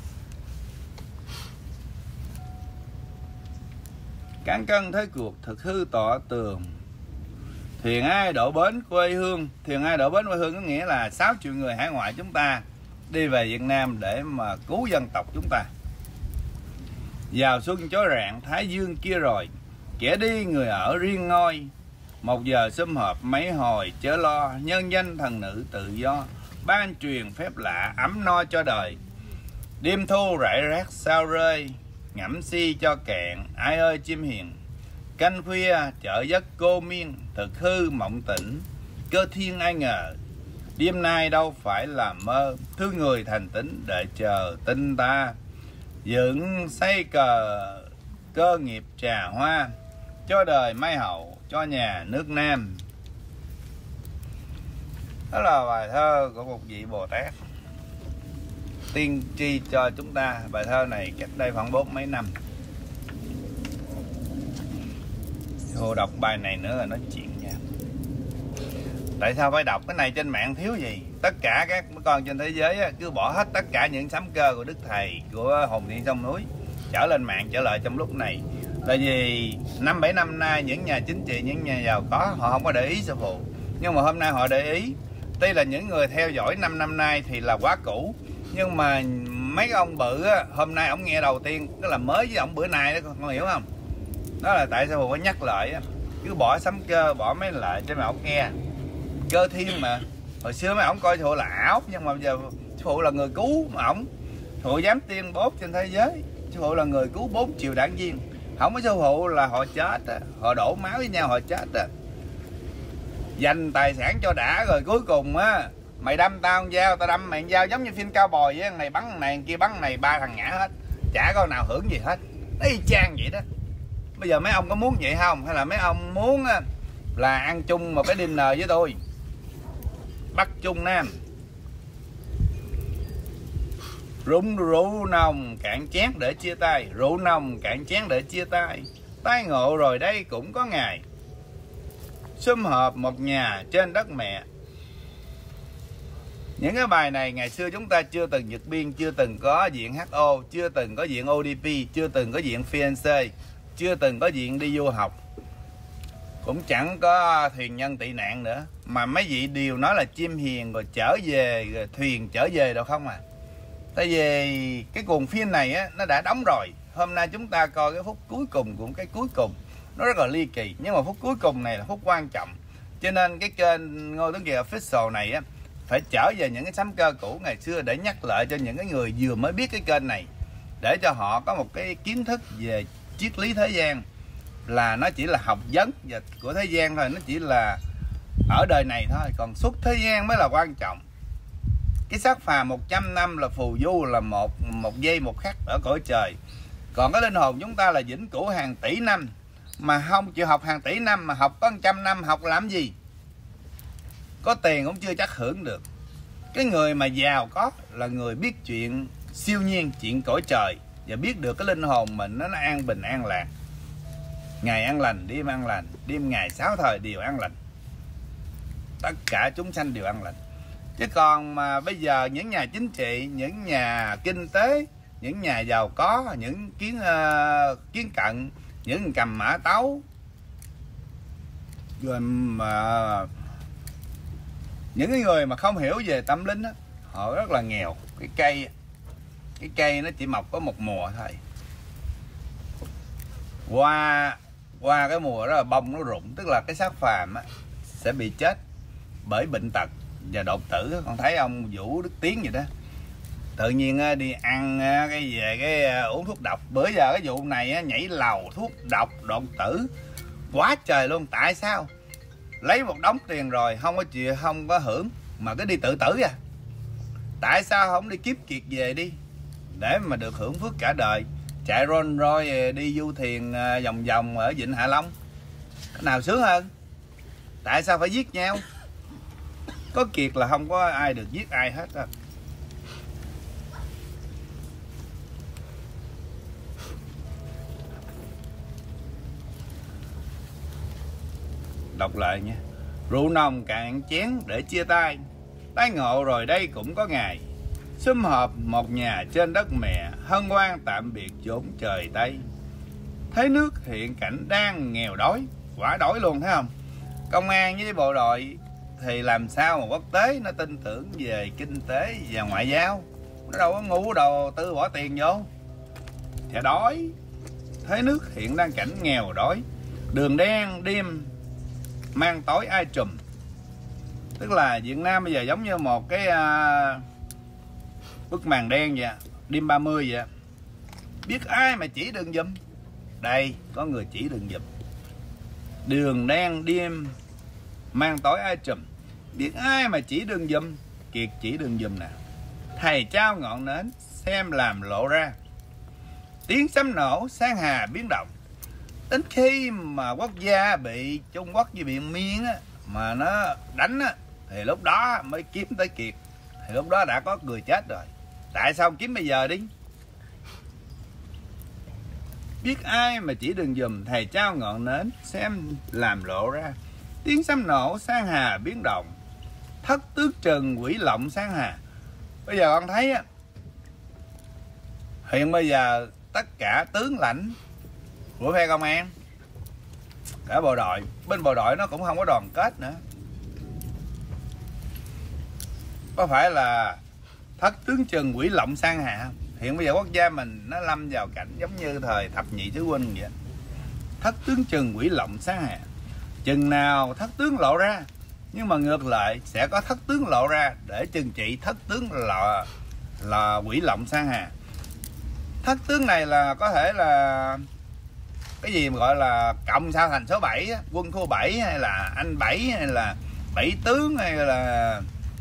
Cán cân thế cuộc thực hư tọa tường. Thuyền ai đổ bến quê hương. Thuyền ai đổ bến quê hương có nghĩa là 6 triệu người hải ngoại chúng ta đi về Việt Nam để mà cứu dân tộc chúng ta. Vào xuân chói rạng Thái Dương kia rồi, kẻ đi người ở riêng ngôi. 1 giờ sum họp mấy hồi chớ lo, nhân danh thần nữ tự do, ban truyền phép lạ ấm no cho đời. Đêm thu rải rác sao rơi, ngẫm si cho cạn ai ơi chim hiền. Canh khuya chợ giấc cô miên, thực hư mộng tỉnh cơ thiên ai ngờ. Đêm nay đâu phải là mơ, thương người thành tính để chờ tin ta. Dựng xây cơ nghiệp trà hoa, cho đời mai hậu, cho nhà nước Nam. Đó là bài thơ của một vị Bồ Tát tiên tri cho chúng ta. Bài thơ này cách đây khoảng 40 mấy năm. Hồ đọc bài này nữa là nói chuyện nha. Tại sao phải đọc cái này? Trên mạng thiếu gì. Tất cả các con trên thế giới á, cứ bỏ hết tất cả những sấm cơ của Đức Thầy, của Hồn Thiên Sông Núi, trở lên mạng trở lại trong lúc này. Tại vì 5-7 năm nay những nhà chính trị, những nhà giàu có họ không có để ý sư phụ, nhưng mà hôm nay họ để ý. Tuy là những người theo dõi 5 năm nay thì là quá cũ, nhưng mà mấy ông bự á, hôm nay ông nghe đầu tiên, tức là mới với ông bữa nay đó, con hiểu không? Đó là tại sao phụ phải nhắc lại á. Cứ bỏ sấm cơ, bỏ mấy lại cho mà ông nghe. Cơ thiên mà hồi xưa mấy ông coi phụ là ảo, nhưng mà giờ phụ là người cứu mà ổng. Phụ dám tuyên bố trên thế giới sư phụ là người cứu 4 triệu đảng viên. Không có sư phụ là họ chết á, họ đổ máu với nhau họ chết á. Dành tài sản cho đã rồi cuối cùng á, mày đâm tao con dao, tao đâm mày con dao, giống như phim cao bồi á, này bắn này kia bắn này, 3 thằng ngã hết, chả có nào hưởng gì hết. Y chang vậy đó. Bây giờ mấy ông có muốn vậy không? Hay là mấy ông muốn là ăn chung một cái dinner với tôi, Bắc Trung Nam, rượu nồng cạn chén để chia tay, rượu nồng cạn chén để chia tay. Tai ngộ rồi đây cũng có ngày, sum họp một nhà trên đất mẹ. Những cái bài này ngày xưa chúng ta chưa từng vượt biên, chưa từng có diện HO, chưa từng có diện ODP, chưa từng có diện fiancé, chưa từng có diện đi du học, cũng chẳng có thuyền nhân tị nạn nữa. Mà mấy vị đều nói là chim hiền rồi trở về, rồi thuyền trở về đâu không à. Tại vì cái cuồng phim này á, nó đã đóng rồi. Hôm nay chúng ta coi cái phút cuối cùng của cái cuối cùng, nó rất là ly kỳ, nhưng mà phút cuối cùng này là phút quan trọng. Cho nên cái kênh Ngô Tuấn Kiệt Official này á, phải trở về những cái sấm cơ cũ ngày xưa để nhắc lại cho những cái người vừa mới biết cái kênh này, để cho họ có một cái kiến thức về triết lý thế gian, là nó chỉ là học vấn của thế gian thôi, nó chỉ là ở đời này thôi, còn suốt thế gian mới là quan trọng. Cái xác phàm 100 năm là phù du, là một giây một khắc ở cõi trời. Còn cái linh hồn chúng ta là vĩnh cửu hàng tỷ năm, mà không chịu học hàng tỷ năm, mà học có 100 năm học làm gì? Có tiền cũng chưa chắc hưởng được. Cái người mà giàu có là người biết chuyện siêu nhiên, chuyện cõi trời, và biết được cái linh hồn mình nó an bình an lạc. Ngày an lành, đêm ngày 6 thời đều an lành. Tất cả chúng sanh đều an lành. Chứ còn mà bây giờ những nhà chính trị, những nhà kinh tế, những nhà giàu có, những kiến cận, những cầm mã tấu, rồi mà những cái người mà không hiểu về tâm linh á, họ rất là nghèo. Cái cây nó chỉ mọc có một mùa thôi, qua cái mùa đó là bông nó rụng, tức là cái xác phàm á sẽ bị chết bởi bệnh tật và đột tử. Con thấy ông Vũ Đức Tiến vậy đó, tự nhiên đi ăn cái về cái uống thuốc độc. Bữa giờ cái vụ này nhảy lầu thuốc độc đột tử quá trời luôn. Tại sao lấy một đống tiền rồi không có hưởng mà cứ đi tự tử à? Tại sao không đi kiếp kiệt về đi để mà được hưởng phước cả đời, chạy Rolls Royce đi du thuyền vòng vòng ở Vịnh Hạ Long, cái nào sướng hơn? Tại sao phải giết nhau? Có kiệt là không có ai được giết ai hết á. Đọc lại nha. Rượu nồng cạn chén để chia tay, tái ngộ rồi đây cũng có ngày. Sum họp một nhà trên đất mẹ, hân hoan tạm biệt chốn trời Tây. Thấy nước hiện cảnh đang nghèo đói, quả đói luôn, thấy không? Công an với bộ đội thì làm sao mà quốc tế nó tin tưởng về kinh tế và ngoại giao? Nó đâu có ngu đầu tư bỏ tiền vô. Thì đói. Thấy nước hiện đang cảnh nghèo đói, đường đen đêm mang tối ai trùm. Tức là Việt Nam bây giờ giống như một cái bức màn đen vậy, đêm 30 vậy. Biết ai mà chỉ đường giùm? Đây, có người chỉ đường giùm. Đường đen đêm mang tối ai trùm. Biết ai mà chỉ đường giùm? Kiệt chỉ đường giùm nè. Thầy trao ngọn nến xem làm lộ ra. Tiếng sấm nổ sang hà biến động. Đến khi mà quốc gia bị Trung Quốc với bị Miên á, mà nó đánh á, thì lúc đó mới kiếm tới Kiệt. Thì lúc đó đã có người chết rồi. Tại sao không kiếm bây giờ đi? Biết ai mà chỉ đường giùm, thầy trao ngọn nến xem làm lộ ra. Tiếng sấm nổ sang hà biến động. Thất tước trần quỷ lộng sang hà. Bây giờ con thấy á, hiện bây giờ tất cả tướng lãnh của phe công an, cả bộ đội, bên bộ đội nó cũng không có đoàn kết nữa. Có phải là thất tướng trần quỷ lộng sang hà? Hiện bây giờ quốc gia mình nó lâm vào cảnh giống như thời thập nhị thứ huynh vậy. Thất tướng trần quỷ lộng sang hà. Chừng nào thất tướng lộ ra, nhưng mà ngược lại sẽ có thất tướng lộ ra để trừng trị thất tướng là quỷ lộng sang hà. Thất tướng này là có thể là cái gì mà gọi là cộng sao thành số 7 á, quân khu 7 hay là anh 7 hay là 7 tướng hay là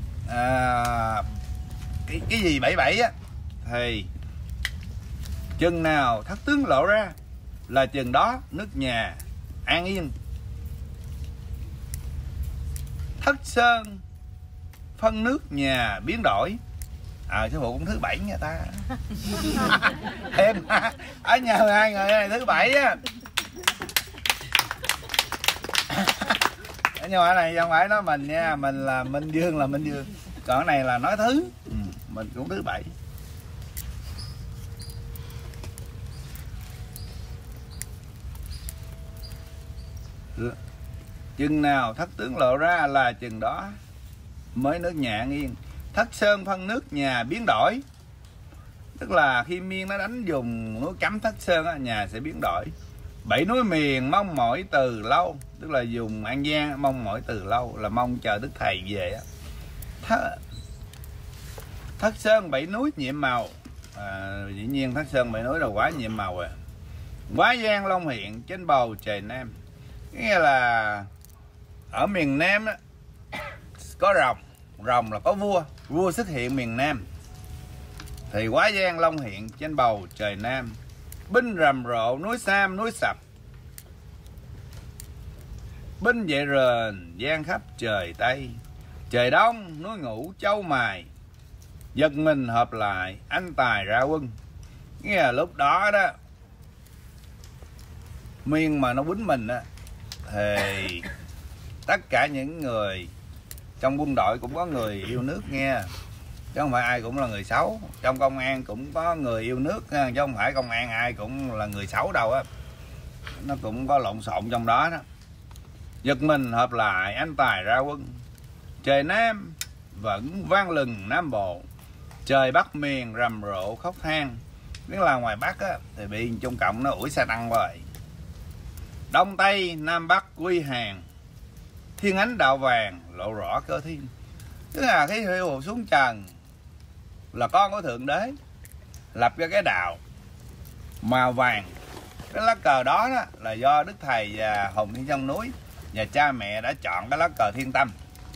cái gì 77 á, thì chừng nào thất tướng lộ ra là chừng đó nước nhà an yên. Thất sơn phân nước nhà biến đổi. Sư phụ cũng thứ 7 nha ta. Thêm ở nhà hai người này thứ 7 á. Nhưng mà cái này không phải nói mình nha, mình là Minh Dương là Minh Dương, còn cái này là nói thứ. Mình cũng thứ 7. Chừng nào thất tướng lộ ra là chừng đó mới nước nhà an yên. Thất sơn phân nước nhà biến đổi. Tức là khi Miên nó đánh dùng núi cấm Thất Sơn á, nhà sẽ biến đổi. 7 núi miền mong mỏi từ lâu. Tức là dùng An Giang mong mỏi từ lâu, là mong chờ Đức Thầy về á. Thất Sơn 7 núi nhiệm màu. Dĩ nhiên Thất Sơn 7 núi là quá nhiệm màu rồi. Quá giang long hiện trên bầu trời Nam. Nghĩa là ở miền Nam á, có rồng. Rồng là có vua. Vua xuất hiện miền Nam thì quá giang long hiện trên bầu trời Nam. Binh rầm rộ núi Sam núi Sập. Binh dậy rền giang khắp trời Tây. Trời Đông núi Ngũ Châu Mài. Giật mình hợp lại anh tài ra quân. Nghĩa là lúc đó đó Miên mà nó quýnh mình á, thì tất cả những người Trong quân đội cũng có người yêu nước nghe, chứ không phải ai cũng là người xấu. Trong công an cũng có người yêu nước nha, chứ không phải công an ai cũng là người xấu đâu á. Nó cũng có lộn xộn trong đó đó. Giật mình hợp lại anh tài ra quân. Trời Nam vẫn vang lừng Nam Bộ, trời Bắc miền rầm rộ khóc than. Biết là ngoài Bắc á, thì bị Trung Cộng nó ủi xe tăng rồi. Đông Tây Nam Bắc quy hàng, thiên ánh đạo vàng lộ rõ cơ thiên. Tức là cái hiệu xuống trần là con của Thượng Đế lập ra cái đạo màu vàng. Cái lá cờ đó, là do Đức Thầy và Hùng Thiên Trong Núi và cha mẹ đã chọn cái lá cờ Thiên Tâm.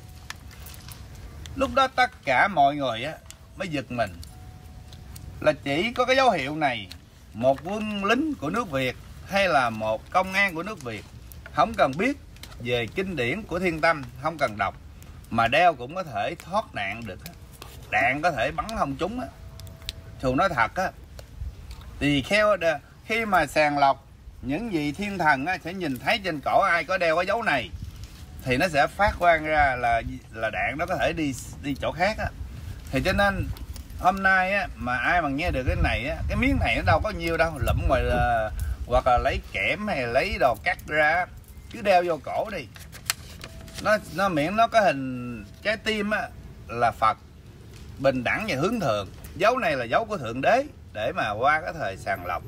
Lúc đó tất cả mọi người á, mới giật mình là chỉ có cái dấu hiệu này một quân lính của nước Việt hay là một công an của nước Việt không cần biết về kinh điển của Thiên Tâm, không cần đọc, mà đeo cũng có thể thoát nạn được. Đạn có thể bắn không trúng á. Thù nói thật á, thì khi mà sàng lọc những vị thiên thần á, sẽ nhìn thấy trên cổ ai có đeo cái dấu này thì nó sẽ phát quang ra là đạn nó có thể đi chỗ khác á. Thì cho nên hôm nay á, mà ai mà nghe được cái này á, cái miếng này nó đâu có nhiều đâu, lụm ngoài hoặc là lấy kẽm hay lấy đồ cắt ra, cứ đeo vô cổ đi. Nó miễn nó có hình trái tim á, là Phật bình đẳng và hướng thượng. Dấu này là dấu của Thượng Đế để mà qua cái thời sàng lọc.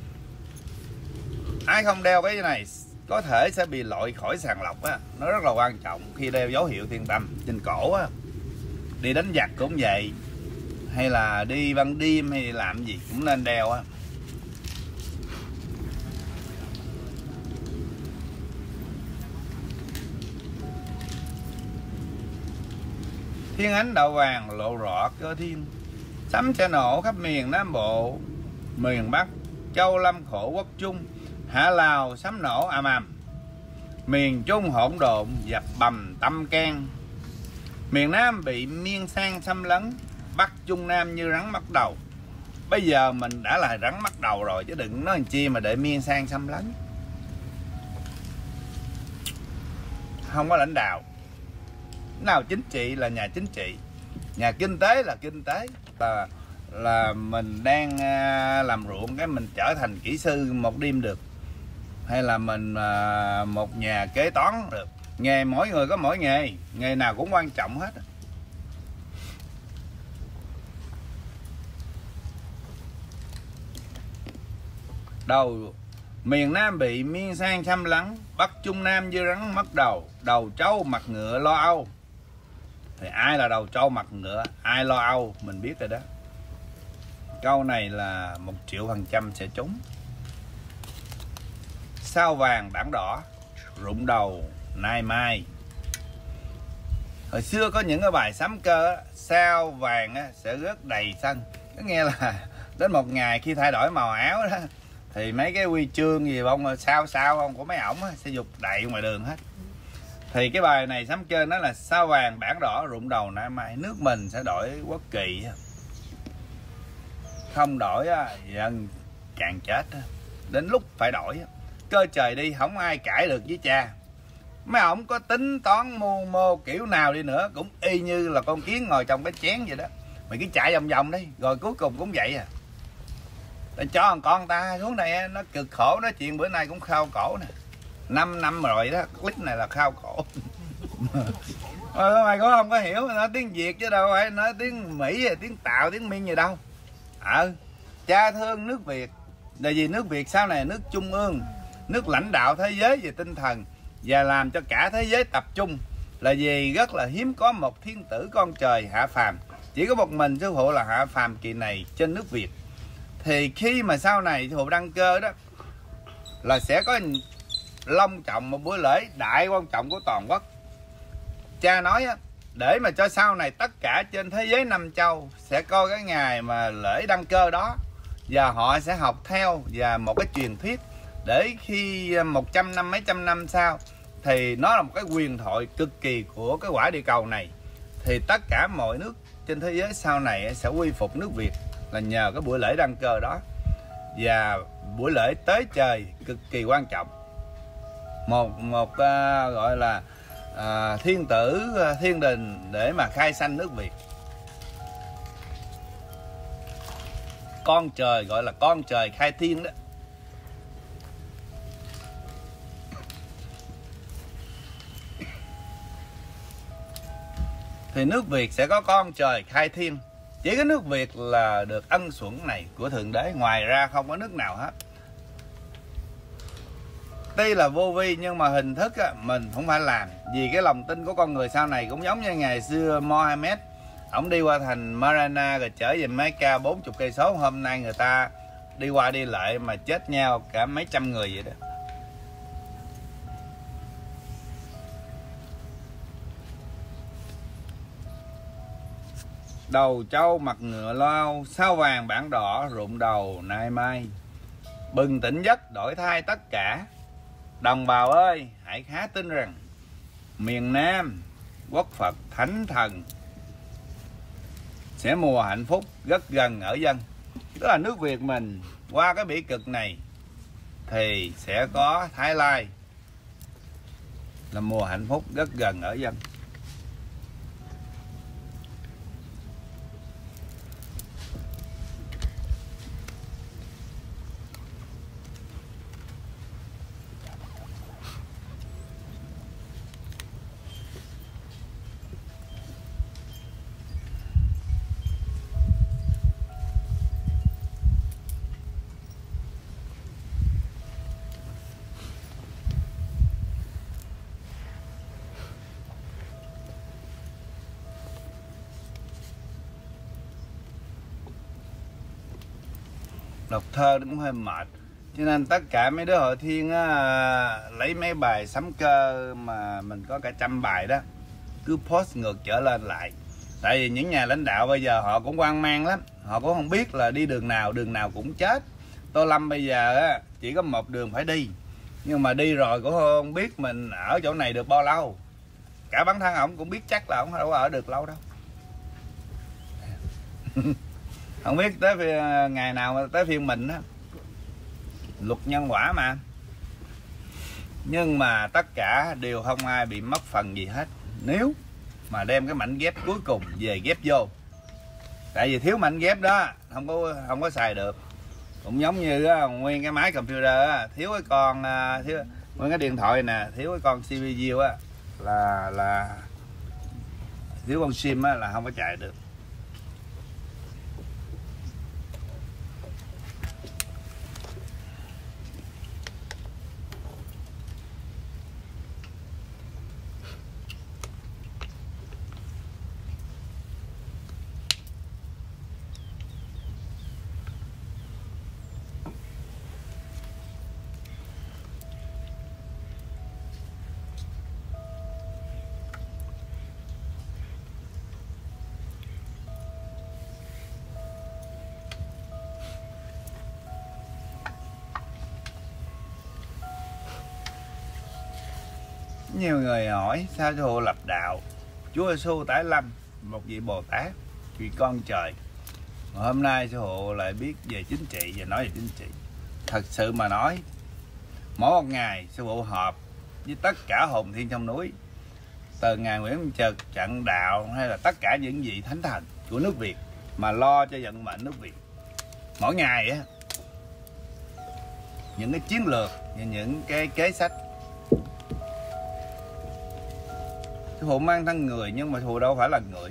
Ai không đeo cái này có thể sẽ bị loại khỏi sàng lọc á. Nó rất là quan trọng khi đeo dấu hiệu Thiên Tâm trên cổ á. Đi đánh giặc cũng vậy, hay là đi ban đêm hay làm gì cũng nên đeo á. Thiên ánh đạo vàng lộ rõ cơ thiên, sấm sẽ nổ khắp miền Nam Bộ, miền Bắc châu Lâm khổ quốc chung. Hạ Lào sấm nổ ầm ầm, miền Trung hỗn độn dập bầm tâm can. Miền Nam bị miên sang xâm lấn, Bắc Trung Nam như rắn bắt đầu. Bây giờ mình đã là rắn bắt đầu rồi, chứ đừng nói làm chi mà để miên sang xâm lấn. Không có lãnh đạo nào chính trị là nhà chính trị, nhà kinh tế là kinh tế. Là mình đang làm ruộng cái mình trở thành kỹ sư một đêm được, hay là mình một nhà kế toán được. Nghề mỗi người có mỗi nghề, nghề nào cũng quan trọng hết. Đầu miền Nam bị miên sang xâm lấn, Bắc Trung Nam như rắn mất đầu. Đầu trâu mặt ngựa lo âu. Thì ai là đầu trâu mặt ngựa, ai lo âu mình biết rồi đó. Câu này là 1.000.000% sẽ trúng. Sao vàng đảng đỏ, rụng đầu nay mai. Hồi xưa có những cái bài sắm cơ, sao vàng sẽ rớt đầy sân. Có nghe là đến một ngày khi thay đổi màu áo đó, thì mấy cái huy chương gì không, sao không của mấy ổng sẽ dục đầy ngoài đường hết. Thì cái bài này sắm chơi nó là sao vàng bản đỏ rụng đầu nay mai. Nước mình sẽ đổi quốc kỳ, không đổi dân càng chết. Đến lúc phải đổi, cơ trời đi không ai cãi được với cha. Mấy ổng có tính toán mưu mô kiểu nào đi nữa cũng y như là con kiến ngồi trong cái chén vậy đó. Mày cứ chạy vòng vòng đi, rồi cuối cùng cũng vậy à. Để cho con ta xuống đây nó cực khổ, nói chuyện bữa nay cũng khao cổ nè. 5 năm rồi đó, clip này là khao cổ. Mày cũng không có hiểu, nói tiếng Việt chứ đâu phải nói tiếng Mỹ, tiếng Tàu, tiếng Miên gì đâu. Cha thương nước Việt là vì nước Việt sau này nước trung ương, nước lãnh đạo thế giới về tinh thần và làm cho cả thế giới tập trung. Là vì rất là hiếm có một thiên tử con trời hạ phàm, chỉ có một mình sư phụ là hạ phàm kỳ này trên nước Việt. Thì khi mà sau này sư phụ đăng cơ đó là sẽ có long trọng một buổi lễ đại quan trọng của toàn quốc. Cha nói á, để mà cho sau này tất cả trên thế giới 5 châu sẽ coi cái ngày mà lễ đăng cơ đó, và họ sẽ học theo và một cái truyền thuyết, để khi 100 năm mấy trăm năm sau thì nó là một cái quyền thoại cực kỳ của cái quả địa cầu này. Thì tất cả mọi nước trên thế giới sau này sẽ quy phục nước Việt là nhờ cái buổi lễ đăng cơ đó. Và buổi lễ tế trời cực kỳ quan trọng, một gọi là thiên tử thiên đình để mà khai sanh nước Việt. Con trời gọi là con trời khai thiên đó. Thì nước Việt sẽ có con trời khai thiên. Chỉ cái nước Việt là được ân xuẩn này của Thượng Đế, ngoài ra không có nước nào hết. Tuy là vô vi nhưng mà hình thức á, mình không phải làm. Vì cái lòng tin của con người sau này cũng giống như ngày xưa Mohammed, ổng đi qua thành Marana rồi trở về Mecca 40 cây số. Hôm nay người ta đi qua đi lại mà chết nhau cả mấy trăm người vậy đó. Đầu trâu mặt ngựa lao, sao vàng bản đỏ rụng đầu nay mai. Bừng tỉnh giấc đổi thay tất cả. Đồng bào ơi, hãy khá tin rằng miền Nam quốc Phật thánh thần sẽ mùa hạnh phúc rất gần ở dân. Tức là nước Việt mình qua cái bỉ cực này thì sẽ có Thái Lai là mùa hạnh phúc rất gần ở dân. Đọc thơ cũng hơi mệt, cho nên tất cả mấy đứa hội thiên á, lấy mấy bài sấm cơ mà mình có cả 100 bài đó, cứ post ngược trở lên lại. Tại vì những nhà lãnh đạo bây giờ họ cũng hoang mang lắm, họ cũng không biết là đi đường nào cũng chết. Tô Lâm bây giờ á, chỉ có một đường phải đi, nhưng mà đi rồi cũng không biết mình ở chỗ này được bao lâu. Cả bản thân ổng cũng biết chắc là ổng đâu có ở được lâu đâu. Không biết tới ngày nào mà tới phiên mình á. Luật nhân quả mà. Nhưng mà tất cả đều không ai bị mất phần gì hết nếu mà đem cái mảnh ghép cuối cùng về ghép vô. Tại vì thiếu mảnh ghép đó không có xài được. Cũng giống như nguyên cái máy computer á, thiếu cái con thiếu nguyên cái điện thoại nè, thiếu cái con CPU á là thiếu con sim á là không có chạy được. Nhiều người hỏi sao sư phụ lập đạo, Chúa Giêsu tái lâm, một vị Bồ Tát, vị con trời. Mà hôm nay sư phụ lại biết về chính trị và nói về chính trị. Thật sự mà nói, mỗi một ngày sư phụ họp với tất cả hồn thiên trong núi, từ ngài Nguyễn Văn Trực, Trận Đạo hay là tất cả những vị thánh thần của nước Việt mà lo cho vận mệnh nước Việt. Mỗi ngày á, những cái chiến lược và những cái kế sách. Sư phụ mang thân người nhưng mà sư phụ đâu phải là người.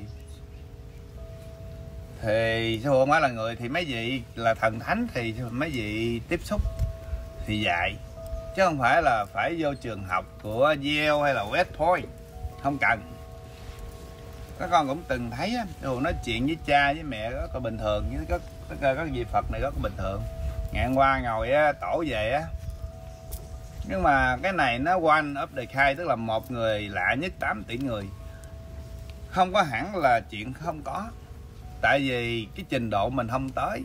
Thì sư phụ không phải là người thì mấy vị là thần thánh thì mấy vị tiếp xúc thì dạy, chứ không phải là phải vô trường học của Yale hay là West Point. Không cần. Các con cũng từng thấy á, sư phụ nói chuyện với cha với mẹ rất là bình thường, với các vị Phật này rất là bình thường. Ngày hôm qua ngồi á, tổ về á. Nhưng mà cái này nó one of the kind, tức là một người lạ nhất 8 tỷ người. Không có hẳn là chuyện không có. Tại vì cái trình độ mình không tới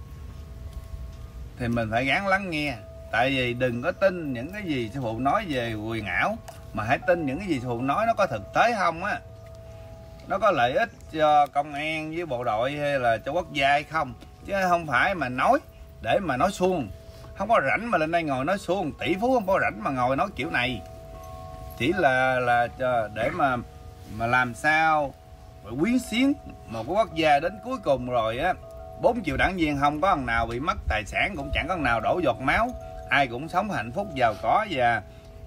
thì mình phải gắng lắng nghe. Tại vì đừng có tin những cái gì sư phụ nói về huyền ảo, mà hãy tin những cái gì sư phụ nói nó có thực tế không á. Nó có lợi ích cho công an với bộ đội hay là cho quốc gia hay không. Chứ không phải mà nói để mà nói suông. Không có rảnh mà lên đây ngồi nói suông. Tỷ phú không có rảnh mà ngồi nói kiểu này. chỉ là để mà làm sao quyến xiến một cái quốc gia đến cuối cùng rồi á. 4 triệu đảng viên không có thằng nào bị mất tài sản, cũng chẳng có thằng nào đổ giọt máu, ai cũng sống hạnh phúc giàu có và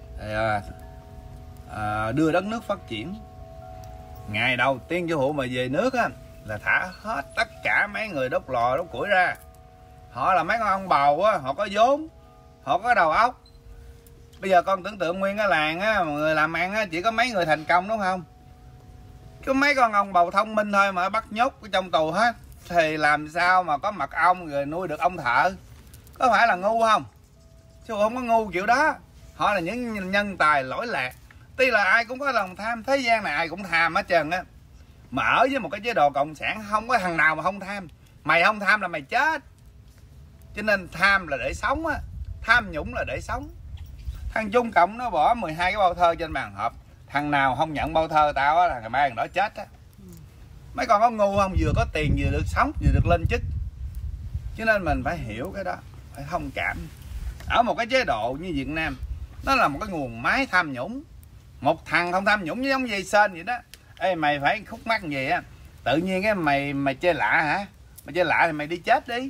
đưa đất nước phát triển. Ngày đầu tiên Sư Phụ mà về nước á là thả hết tất cả mấy người đốt lò đốt củi ra. Họ là mấy con ông bầu á, họ có vốn, họ có đầu óc. Bây giờ con tưởng tượng nguyên cái làng á, mọi người làm ăn á, chỉ có mấy người thành công đúng không? Có mấy con ông bầu thông minh thôi mà bắt nhốt ở trong tù hết, thì làm sao mà có mật ong rồi nuôi được ông thợ? Có phải là ngu không? Chứ không có ngu kiểu đó. Họ là những nhân tài lỗi lạc. Tuy là ai cũng có lòng tham, thế gian này ai cũng tham hết trơn á. Mà ở với một cái chế độ cộng sản không có thằng nào mà không tham. Mày không tham là mày chết. Cho nên tham là để sống á, tham nhũng là để sống. Thằng Trung Cộng nó bỏ 12 cái bao thơ trên bàn họp, thằng nào không nhận bao thơ tao á là ngày mai thằng đó chết á. Mấy con có ngu không? Vừa có tiền vừa được sống, vừa được lên chức. Cho nên mình phải hiểu cái đó, phải thông cảm. Ở một cái chế độ như Việt Nam, nó là một cái nguồn máy tham nhũng. Một thằng không tham nhũng giống dây sên vậy đó. Ê mày phải khúc mắc gì á, tự nhiên cái mày chơi lạ hả? Mày chơi lạ thì mày đi chết đi.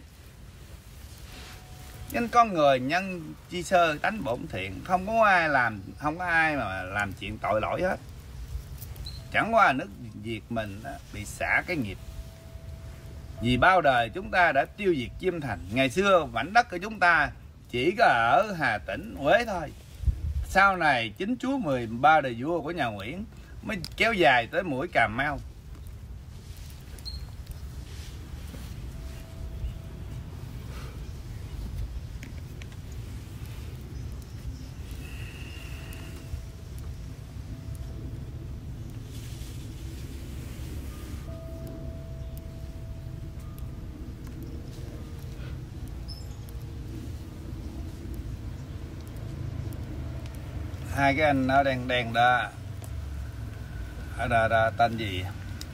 Nên con người nhân chi sơ tánh bổn thiện, không có ai mà làm chuyện tội lỗi hết. Chẳng qua nước Việt mình bị xả cái nghiệp. Vì bao đời chúng ta đã tiêu diệt Chiêm Thành. Ngày xưa mảnh đất của chúng ta chỉ có ở Hà Tĩnh, Huế thôi. Sau này 9 chúa 13 đời vua của nhà Nguyễn mới kéo dài tới mũi Cà Mau. Hai cái anh nó đen đó ở đó tên gì?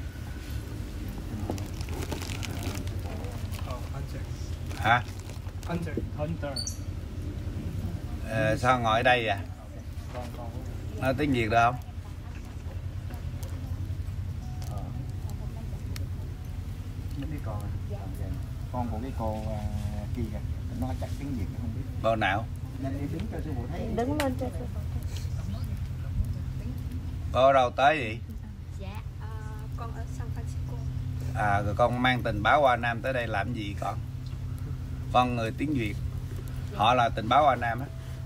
Hả? Hunter. Sao ngồi ở đây vậy? Nói tiếng Việt được không? Con của cái cô kia kìa, nó chắc tiếng Việt không biết. Cô nào? Nên đi đứng cho sư phụ thấy. Đứng lên cho sư phụ. Cô ở đâu tới vậy? Dạ, con ở San Francisco. À, rồi con mang tình báo Hoa Nam tới đây làm gì con? Con người tiếng Việt. Họ là tình báo Hoa Nam á.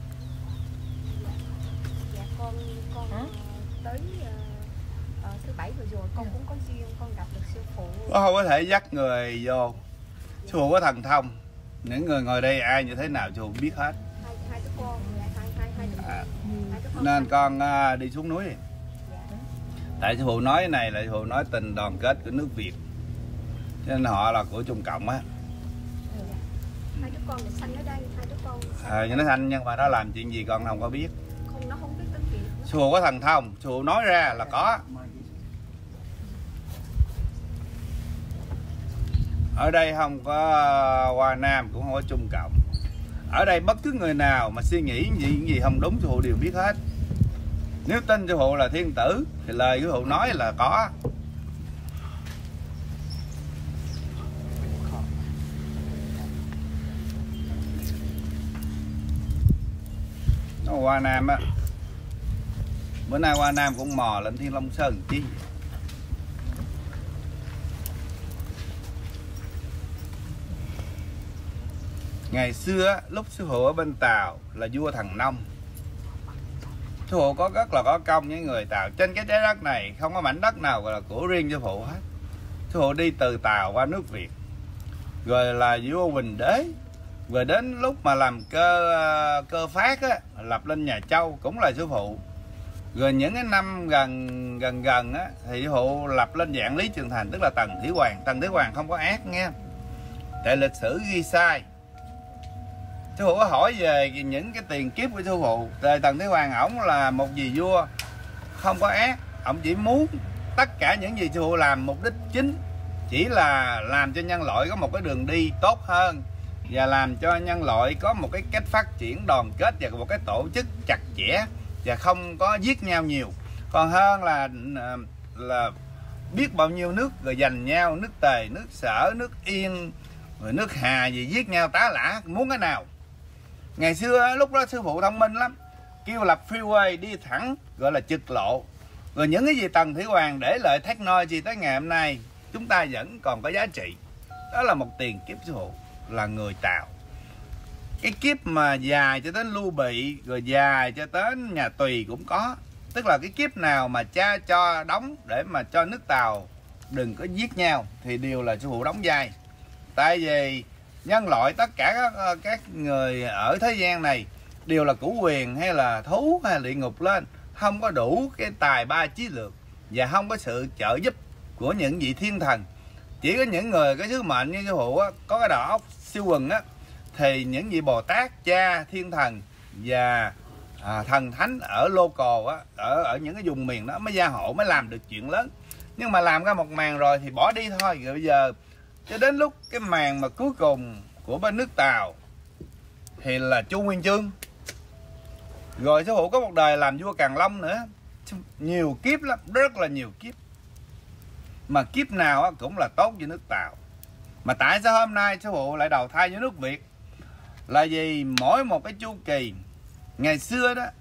Dạ con tới thứ Bảy vừa rồi con cũng có duyên con gặp được sư phụ. Con không có thể dắt người vô. Sư phụ có thần thông. Những người ngồi đây ai như thế nào sư phụ biết hết. Hai đứa con, hai đứa con. Nên con đi xuống núi đi. Tại sư phụ nói này là sư phụ nói tình đoàn kết của nước Việt, cho nên họ là của Trung Cộng á. Hai đứa con là sanh ở đây, hai đứa con Nó sanh nhưng mà nó làm chuyện gì con không có biết. nó không biết tiếng Việt. Sư phụ có thần thông, sư phụ nói ra là có. Ở đây không có Hoa Nam, cũng không có Trung Cộng. Ở đây bất cứ người nào mà suy nghĩ gì không đúng sư phụ đều biết hết. Nếu tin sư phụ là thiên tử thì lời sư phụ nói là có. Nó Hoa Nam á. Bữa nay Hoa Nam cũng mò lên Thiên Long Sơn chi. Ngày xưa lúc sư phụ ở bên Tàu là vua Thần Nông. Sư phụ có rất là có công với người Tàu. Trên cái trái đất này không có mảnh đất nào gọi là của riêng sư phụ hết. Sư phụ đi từ Tàu qua nước Việt, rồi là vua Huỳnh Đế, rồi đến lúc mà làm cơ phát á, lập lên nhà Châu cũng là sư phụ. Rồi những cái năm gần á thì sư phụ lập lên dạng Lý Trường Thành, tức là Tần Thủy Hoàng. Tần Thủy Hoàng không có ác nghe, tại lịch sử ghi sai. Sư phụ có hỏi về những cái tiền kiếp của sư phụ. Đời Tần Thủy Hoàng ổng là một vị vua không có ác, ổng chỉ muốn tất cả những gì sư phụ làm mục đích chính chỉ là làm cho nhân loại có một cái đường đi tốt hơn, và làm cho nhân loại có một cái cách phát triển đoàn kết và một cái tổ chức chặt chẽ và không có giết nhau nhiều, còn hơn là biết bao nhiêu nước rồi giành nhau, nước Tề, nước Sở, nước Yên, rồi nước Hà gì giết nhau tá lả, muốn cái nào. Ngày xưa lúc đó sư phụ thông minh lắm, kêu lập freeway đi thẳng gọi là trực lộ, rồi những cái gì Tần Thủy Hoàng để lại technology tới ngày hôm nay chúng ta vẫn còn có giá trị. Đó là một tiền kiếp sư phụ là người Tàu. Cái kiếp mà dài cho đến Lưu Bị, rồi dài cho đến nhà Tùy cũng có. Tức là cái kiếp nào mà cha cho đóng để mà cho nước Tàu đừng có giết nhau thì đều là sư phụ đóng vai. Tại vì nhân loại tất cả các người ở thế gian này đều là cửu quyền hay là thú hay là địa ngục lên, không có đủ cái tài ba chí lược và không có sự trợ giúp của những vị thiên thần. Chỉ có những người cái sứ mệnh như sư phụ á, có cái đầu óc siêu quần á, thì những vị Bồ Tát, cha, thiên thần và thần thánh ở local á, ở những cái vùng miền đó mới gia hộ, mới làm được chuyện lớn. Nhưng mà làm ra một màn rồi thì bỏ đi thôi. Rồi bây giờ cho đến lúc cái màn mà cuối cùng của bên nước Tàu thì là Chu Nguyên Chương. Rồi sư phụ có một đời làm vua Càn Long nữa, nhiều kiếp lắm, rất là nhiều kiếp, mà kiếp nào cũng là tốt cho nước Tàu. Mà tại sao hôm nay sư phụ lại đầu thai với nước Việt? Là vì mỗi một cái chu kỳ ngày xưa đó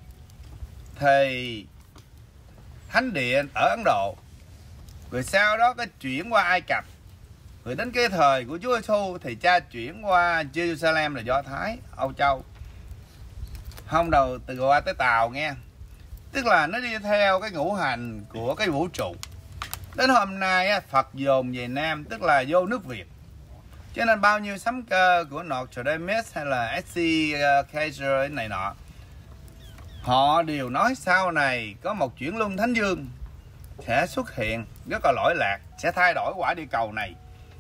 thì thánh địa ở Ấn Độ, rồi sau đó cái chuyển qua Ai Cập, rồi đến cái thời của Chúa Giêsu thì cha chuyển qua Jerusalem là Do Thái, Âu Châu, không đầu từ qua tới Tàu nghe. Tức là nó đi theo cái ngũ hành của cái vũ trụ. Đến hôm nay Phật dồn về Nam, tức là vô nước Việt. Cho nên bao nhiêu sấm cơ của Notre Dame hay là SC Kaiser này nọ, họ đều nói sau này có một chuyển luân thánh dương sẽ xuất hiện rất là lỗi lạc, sẽ thay đổi quả địa cầu này.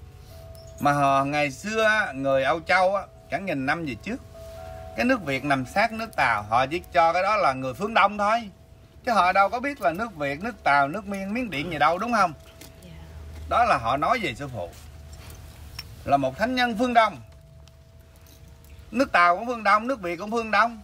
Mà ngày xưa người Âu Châu cả nghìn năm về trước, cái nước Việt nằm sát nước Tàu, họ chỉ cho cái đó là người phương Đông thôi, chứ họ đâu có biết là nước Việt, nước Tàu, nước Miến Điện gì đâu, đúng không? Đó là họ nói về sư phụ là một thánh nhân phương Đông. Nước Tàu cũng phương Đông, nước Việt cũng phương Đông,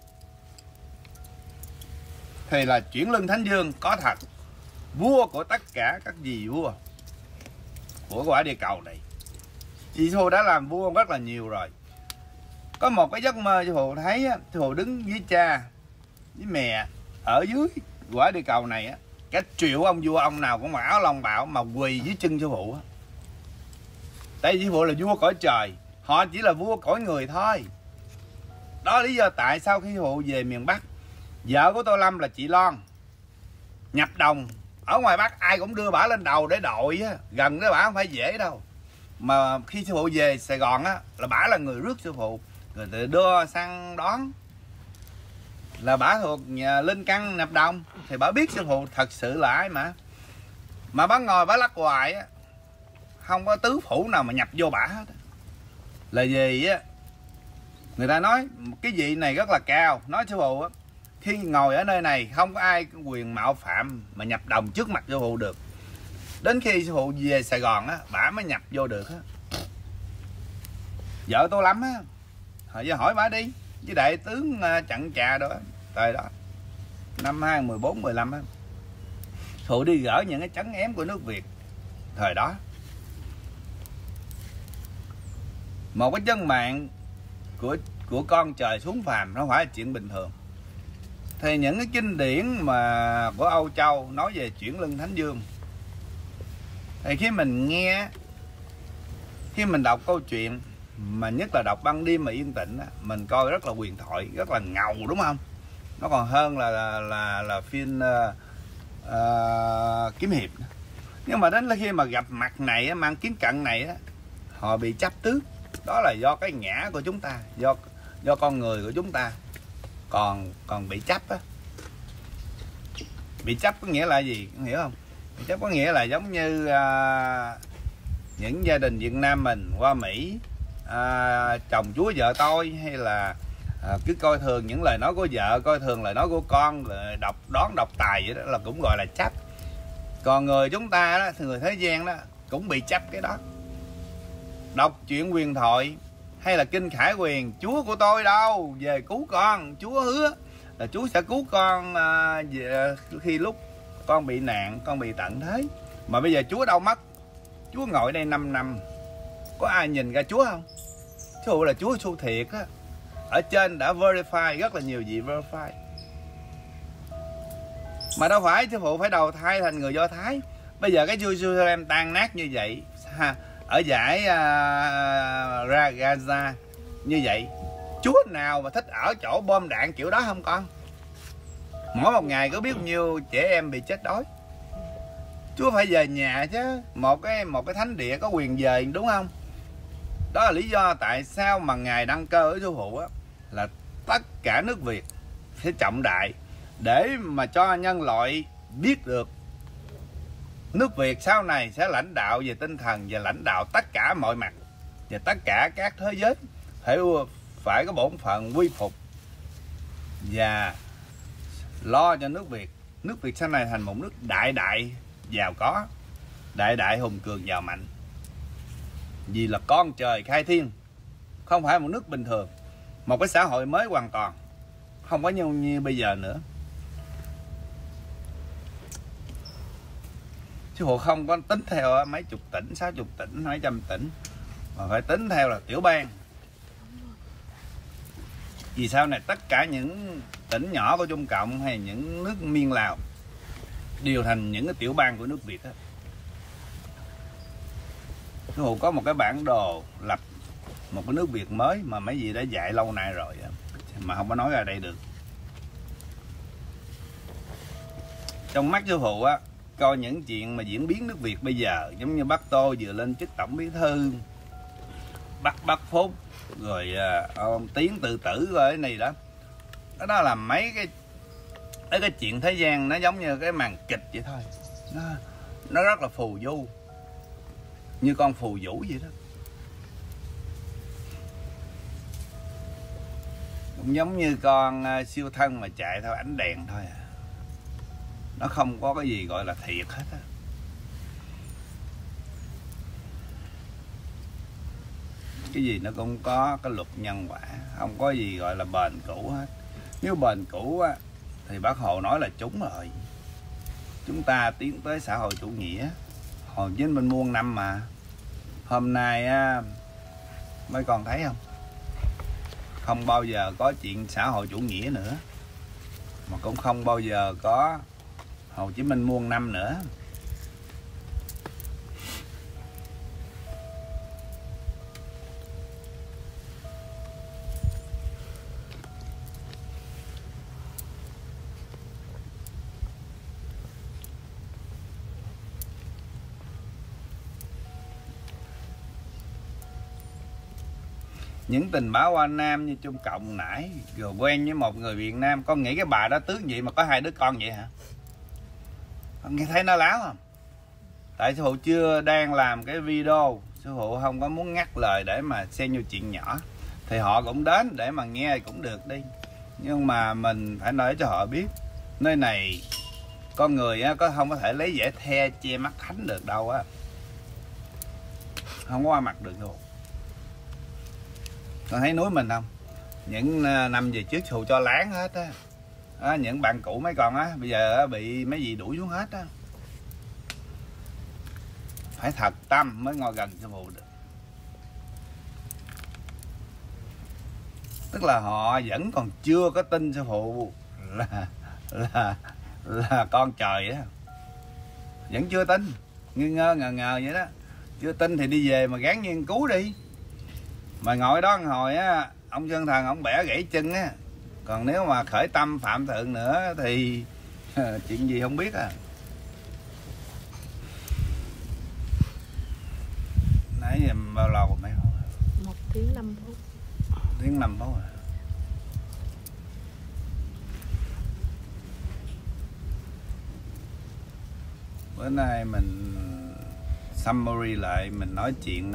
thì là chuyển luân thánh dương có thật, vua của tất cả các vị vua của quả địa cầu này. Chị sư phụ đã làm vua rất là nhiều rồi. Có một cái giấc mơ sư phụ thấy, sư phụ đứng với cha với mẹ ở dưới quả địa cầu này á, cả triệu ông vua, ông nào cũng mặc áo long bào mà quỳ dưới chân sư phụ á. Tại vì sư phụ là vua cõi trời, họ chỉ là vua cõi người thôi. Đó là lý do tại sao khi sư phụ về miền Bắc, vợ của Tô Lâm là chị Loan nhập đồng ở ngoài Bắc, ai cũng đưa bả lên đầu để đội á, gần đó bả không phải dễ đâu. Mà khi sư phụ về Sài Gòn á, là bả là người rước sư phụ, rồi đưa sang đón, là bả thuộc nhà Linh Căn nhập đồng, thì bả biết sư phụ thật sự là ai mà bả ngồi bả lắc hoài á, không có tứ phủ nào mà nhập vô bả hết. Là gì á, người ta nói cái vị này rất là cao, nói sư phụ á, khi ngồi ở nơi này không có ai có quyền mạo phạm mà nhập đồng trước mặt sư phụ được. Đến khi sư phụ về Sài Gòn á, bả mới nhập vô được á. Vợ tôi lắm á, hồi giờ hỏi bả đi, với đại tướng Chặn Trà đó, thời đó năm 2014-15 á, sư phụ đi gỡ những cái trấn ém của nước Việt thời đó. Một cái chân mạng của con trời xuống phàm nó không phải là chuyện bình thường. Thì những cái kinh điển mà của Âu Châu nói về chuyển luân thánh dương, thì khi mình nghe, khi mình đọc câu chuyện, mà nhất là đọc Ban Đêm mà Yên Tĩnh á, mình coi rất là huyền thoại, rất là ngầu, đúng không? Nó còn hơn là phim kiếm hiệp. Nhưng mà đến khi mà gặp mặt này mang kiếm cận này á, họ bị chấp tước. Đó là do cái ngã của chúng ta, do con người của chúng ta còn bị chấp á. Bị chấp có nghĩa là gì, hiểu không? Bị chấp có nghĩa là giống như những gia đình Việt Nam mình qua Mỹ, chồng chúa vợ tôi, hay là cứ coi thường những lời nói của vợ, coi thường lời nói của con, rồi đọc tài vậy đó, là cũng gọi là chấp. Còn người chúng ta đó, người thế gian đó cũng bị chấp cái đó. Đọc chuyện huyền thoại hay là kinh Khải Huyền, chúa của tôi đâu về cứu con, chúa hứa là Chúa sẽ cứu con khi lúc con bị nạn, con bị tận thế. Mà bây giờ Chúa đâu mất, Chúa ngồi đây 5 năm, có ai nhìn ra Chúa không? Chứ là Chúa Giêsu thiệt á, ở trên đã verify, rất là nhiều vị verify. Mà đâu phải sư phụ phải đầu thai thành người Do Thái. Bây giờ cái Jerusalem tan nát như vậy, ở dải Gaza như vậy, Chúa nào mà thích ở chỗ bom đạn kiểu đó không con? Mỗi một ngày có biết bao nhiêu trẻ em bị chết đói. Chúa phải về nhà chứ. Một cái thánh địa có quyền về, đúng không? Đó là lý do tại sao mà Ngài đăng cơ ở sư phụ á, là tất cả nước Việt sẽ trọng đại, để mà cho nhân loại biết được nước Việt sau này sẽ lãnh đạo về tinh thần và lãnh đạo tất cả mọi mặt, và tất cả các thế giới phải có bổn phận quy phục và lo cho nước Việt. Nước Việt sau này thành một nước đại giàu có, đại hùng cường giàu mạnh, vì là con trời khai thiên, không phải một nước bình thường, một cái xã hội mới hoàn toàn, không có như bây giờ nữa. Chứ hộ không có tính theo mấy chục tỉnh, 60 tỉnh, mấy trăm tỉnh, mà phải tính theo là tiểu bang. Vì sau này tất cả những tỉnh nhỏ của Trung Cộng hay những nước Miên Lào đều thành những cái tiểu bang của nước Việt đó. Sư phụ có một cái bản đồ lập một cái nước Việt mới mà mấy vị đã dạy lâu nay rồi mà không có nói ra đây được. Trong mắt sư phụ á, coi những chuyện mà diễn biến nước Việt bây giờ, giống như bác Tô vừa lên chức tổng bí thư, bác Phúc, rồi ông Tiến tự tử rồi cái này đó, đó là mấy cái chuyện thế gian, nó giống như cái màn kịch vậy thôi. Nó rất là phù du, như con phù vũ vậy đó. Cũng giống như con siêu thân mà chạy theo ánh đèn thôi à. Nó không có cái gì gọi là thiệt hết á. Cái gì nó cũng có cái luật nhân quả, không có gì gọi là bền cũ hết. Nếu bền cũ á, thì bác Hồ nói là trúng rồi. Chúng ta tiến tới xã hội chủ nghĩa Hồ Chí Minh muôn năm mà. Hôm nay á, mấy con thấy không, không bao giờ có chuyện xã hội chủ nghĩa nữa, mà cũng không bao giờ có Hồ Chí Minh muôn năm nữa. Những tình báo qua Nam như Trung Cộng nãy, rồi quen với một người Việt Nam, con nghĩ cái bà đó tướng vậy mà có 2 đứa con vậy hả? Con nghe thấy nó láo không? Tại sư phụ chưa đang làm cái video, sư phụ không có muốn ngắt lời để mà xen vô chuyện nhỏ. Thì họ cũng đến để mà nghe cũng được đi, nhưng mà mình phải nói cho họ biết, nơi này con người á, không có thể lấy vẻ the che mắt thánh được đâu á, không có qua mặt được đâu. Con thấy núi mình không? Những năm về trước sư phụ cho láng hết á. Những bạn cũ mấy con á, bây giờ bị mấy gì đuổi xuống hết á. Phải thật tâm mới ngồi gần sư phụ được. Tức là họ vẫn còn chưa có tin sư phụ là con trời á. Vẫn chưa tin, ngơ ngờ vậy đó. Chưa tin thì đi về mà gắng nghiên cứu đi. Mà ngồi đó một hồi á, ông Sơn Thần ông bẻ gãy chân á. Còn nếu mà khởi tâm phạm thượng nữa thì chuyện gì không biết à. Nãy giờ bao lâu mày không? 1 tiếng 5 phút. Tiếng 5 phút à. Bữa nay mình summary lại, mình nói chuyện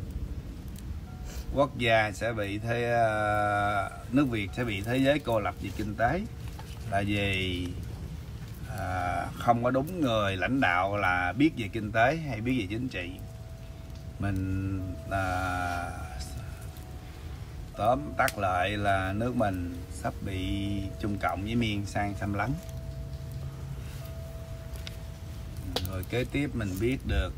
quốc gia sẽ bị nước Việt sẽ bị thế giới cô lập về kinh tế, là vì không có đúng người lãnh đạo là biết về kinh tế hay biết về chính trị. Mình Tóm tắt lại là nước mình sắp bị Trung Cộng với Miên sang xâm lấn. Rồi kế tiếp mình biết được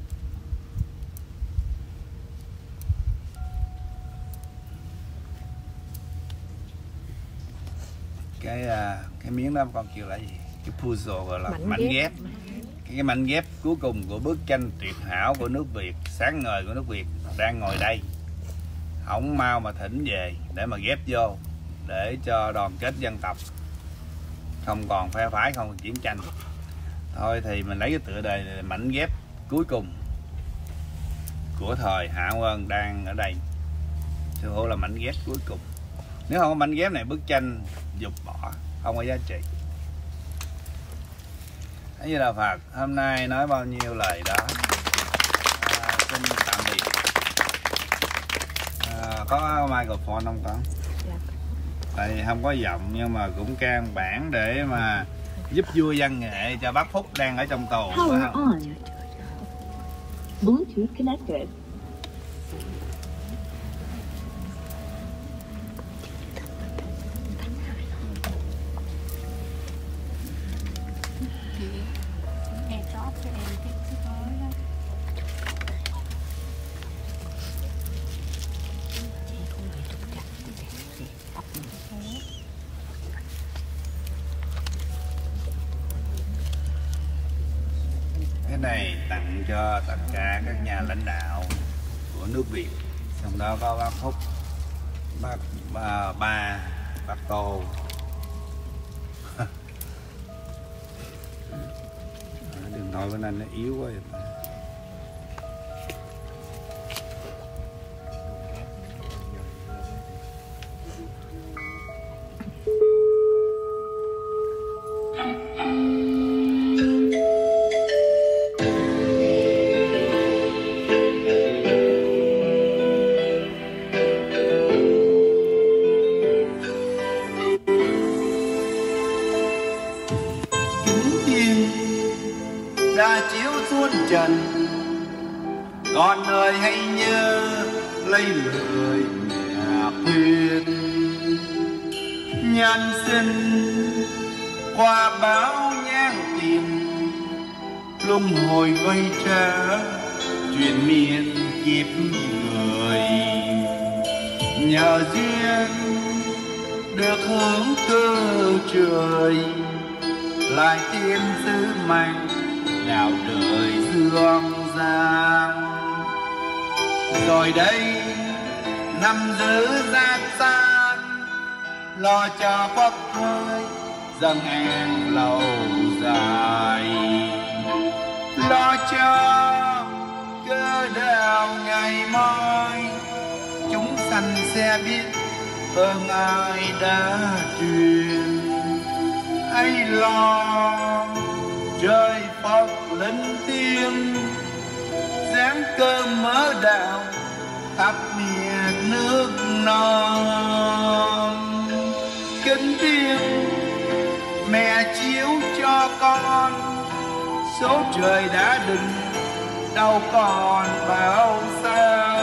cái miếng đó con kêu là gì, cái puzzle gọi là mảnh ghép. Cái mảnh ghép cuối cùng của bức tranh tuyệt hảo của nước Việt, sáng ngời của nước Việt đang ngồi đây. Ổng mau mà thỉnh về để mà ghép vô, để cho đoàn kết dân tộc, không còn phe phái, không còn chiến tranh. Thôi thì mình lấy cái tựa đề này, mảnh ghép cuối cùng của thời Hạ Quân đang ở đây. Sư hữu là mảnh ghép cuối cùng. Nếu không có mảnh ghép này, bức tranh dục bỏ, không có giá trị. Thế như là Phật hôm nay nói bao nhiêu lời đó. Xin tạm biệt. Có microphone không con? Dạ. Tại vì không có giọng nhưng mà cũng can bản để mà giúp vui văn nghệ cho bác Phúc đang ở trong tù. Power on. Bluetooth connected. em chót cho em cái mới đó. Cái này tặng cho tất cả các nhà lãnh đạo của nước Việt, trong đó có bác Phúc, bác Tô. Điện thoại bên anh nó yếu quá. đã chiếu suốt trần, con ơi hãy nhớ lấy lời mẹ khuyên. Nhân sinh qua báo nhang tìm, luân hồi vây trả chuyện miên kiếp người. Nhờ duyên được hướng cơ trời, lại thêm sứ mệnh đạo đời dương gian. Rồi đây năm giữ gian san, lo cho phất hơi dâng an lâu dài. Lo cho cơ đạo ngày mai, chúng sanh sẽ biết ơn ai đã truyền. Hãy lo trời Phật linh thiêng, dáng cơm mỡ đạo khắp miền nước non. Kính thiêng mẹ chiếu cho con, số trời đã định đâu còn bao xa.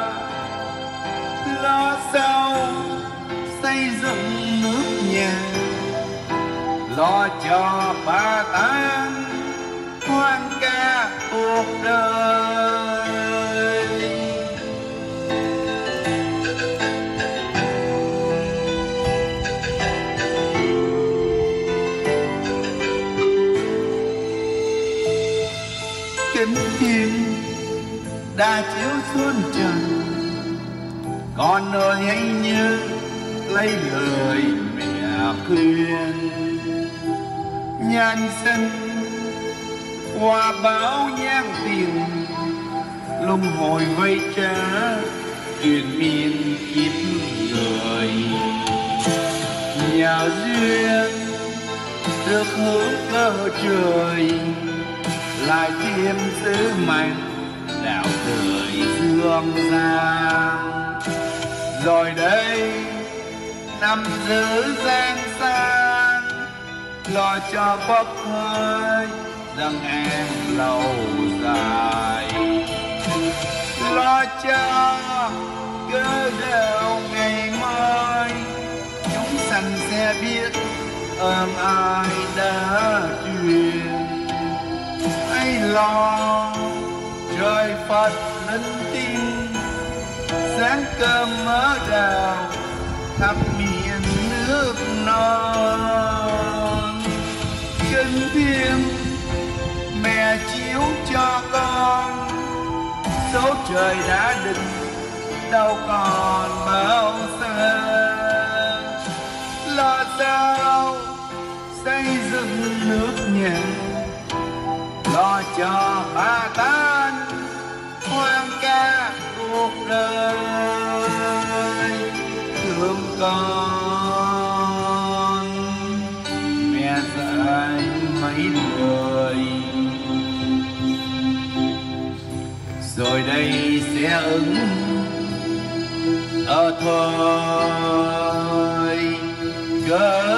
Lo sao xây dựng nước nhà, lo cho bà tán hoang ca cuộc đời. Kính thiên đã chiếu xuống trần, con ơi hãy nhớ lấy lời mẹ khuyên. Nhân sinh qua báo nhang tiền, luân hồi vây trả truyền miên kiếp người. Nhờ duyên được hướng cơ trời, lại thêm sứ mệnh đạo đời dương gian. Rồi đây năm giữ gian san, lo cho phất hơi dâng an lâu dài. Lo cho cơ đạo ngày mai, ơi, chúng sanh sẽ biết ơn ai đã truyền. Hãy lo trời Phật linh thiêng, sáng cơm mỡ gạo khắp miền nước non. Kinh thiêng mẹ chiếu cho con, số trời đã định đâu còn bao xa. Lo sao xây dựng nước nhà, lo cho bà tan hoang ca cuộc đời. Thương con mẹ dạy mấy đời, rồi đây sẽ ứng ở thôi cớ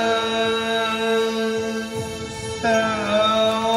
sao.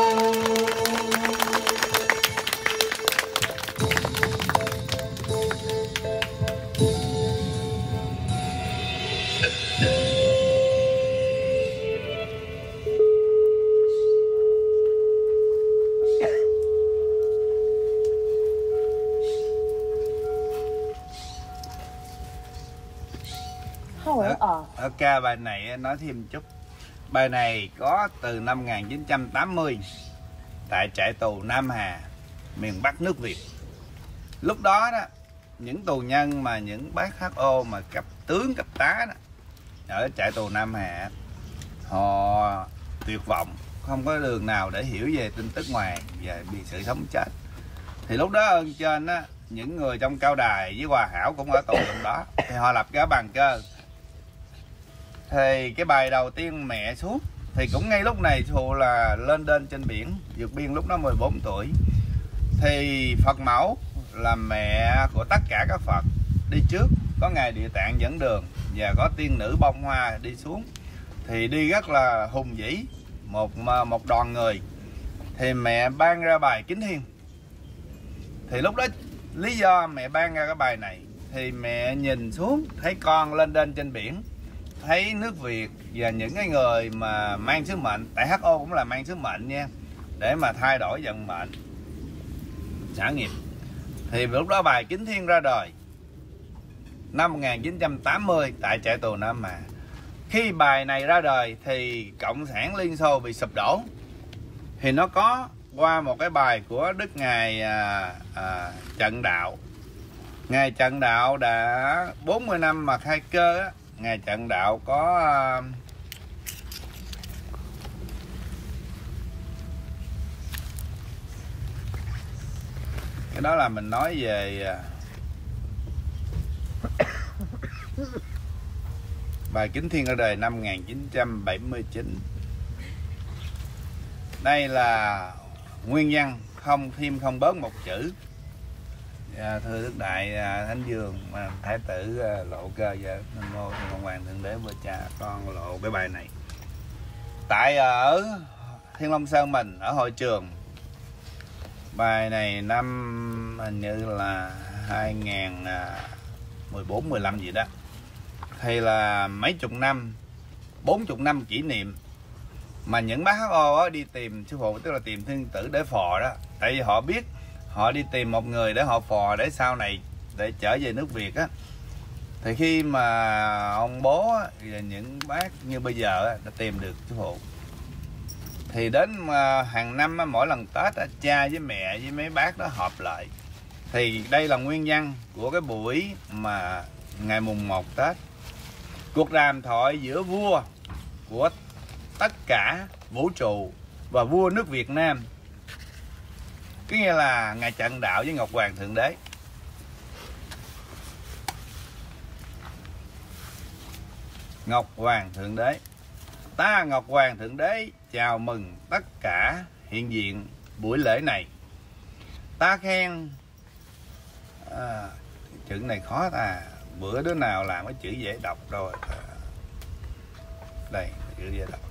Ở ca bài này nói thêm chút. Bài này có từ năm 1980 tại trại tù Nam Hà, miền Bắc nước Việt. Lúc đó đó, những tù nhân mà những bác HO mà cấp tướng cấp tá đó, ở trại tù Nam Hà, họ tuyệt vọng, không có đường nào để hiểu về tin tức ngoài và bị sự sống chết. Thì lúc đó ơn trên á, những người trong Cao Đài với Hòa Hảo cũng ở tù trong đó, thì họ lập cái bàn cờ. Thì cái bài đầu tiên mẹ xuống, thì cũng ngay lúc này Thù là lên đên trên biển vượt biên, lúc đó 14 tuổi. Thì Phật mẫu là mẹ của tất cả các Phật đi trước, có ngài Địa Tạng dẫn đường và có tiên nữ bông hoa đi xuống, thì đi rất là hùng vĩ, một đoàn người. Thì mẹ ban ra bài Kính Thiên. Thì lúc đó lý do mẹ ban ra cái bài này, thì mẹ nhìn xuống thấy con lên đên trên biển, thấy nước Việt và những cái người mà mang sứ mệnh, tại HO cũng là mang sứ mệnh nha, để mà thay đổi vận mệnh xã nghiệp. Thì lúc đó bài Kính Thiên ra đời năm 1980 tại trại tù Nam Hà. Khi bài này ra đời thì Cộng sản Liên Xô bị sụp đổ, thì nó có qua một cái bài của Đức Ngài Trần Đạo. Ngài Trần Đạo đã 40 năm mà khai cơ á, Ngài Trần Đạo có cái đó là mình nói về bài Kính Thiên ra đời năm 1979. Đây là nguyên nhân, không thêm không bớt một chữ. Thưa Đức Đại Thánh Dương Thái tử lộ cơ giờ Nam Mô Thiên Công Hoàng Thượng Đế Vua Cha, con lộ cái bài này tại ở Thiên Long Sơn mình, ở hội trường. Bài này năm hình như là 2014-15 gì đó, thì là mấy chục năm, 40 năm kỷ niệm mà những bác HO đi tìm sư phụ, tức là tìm thiên tử để phò đó. Tại vì họ biết họ đi tìm một người để họ phò, để sau này để trở về nước Việt á. Thì khi mà ông bố và những bác như bây giờ đã tìm được sư phụ, thì đến hàng năm mỗi lần Tết cha với mẹ với mấy bác đó họp lại. Thì đây là nguyên nhân của cái buổi mà ngày mùng 1 Tết, cuộc đàm thoại giữa vua của tất cả vũ trụ và vua nước Việt Nam, có nghĩa là Ngài Trần Đạo với Ngọc Hoàng Thượng Đế. Ngọc Hoàng Thượng Đế, ta Ngọc Hoàng Thượng Đế chào mừng tất cả hiện diện buổi lễ này. Ta khen chữ này khó ta, bữa đứa nào làm cái chữ dễ đọc rồi. Đây chữ dễ đọc,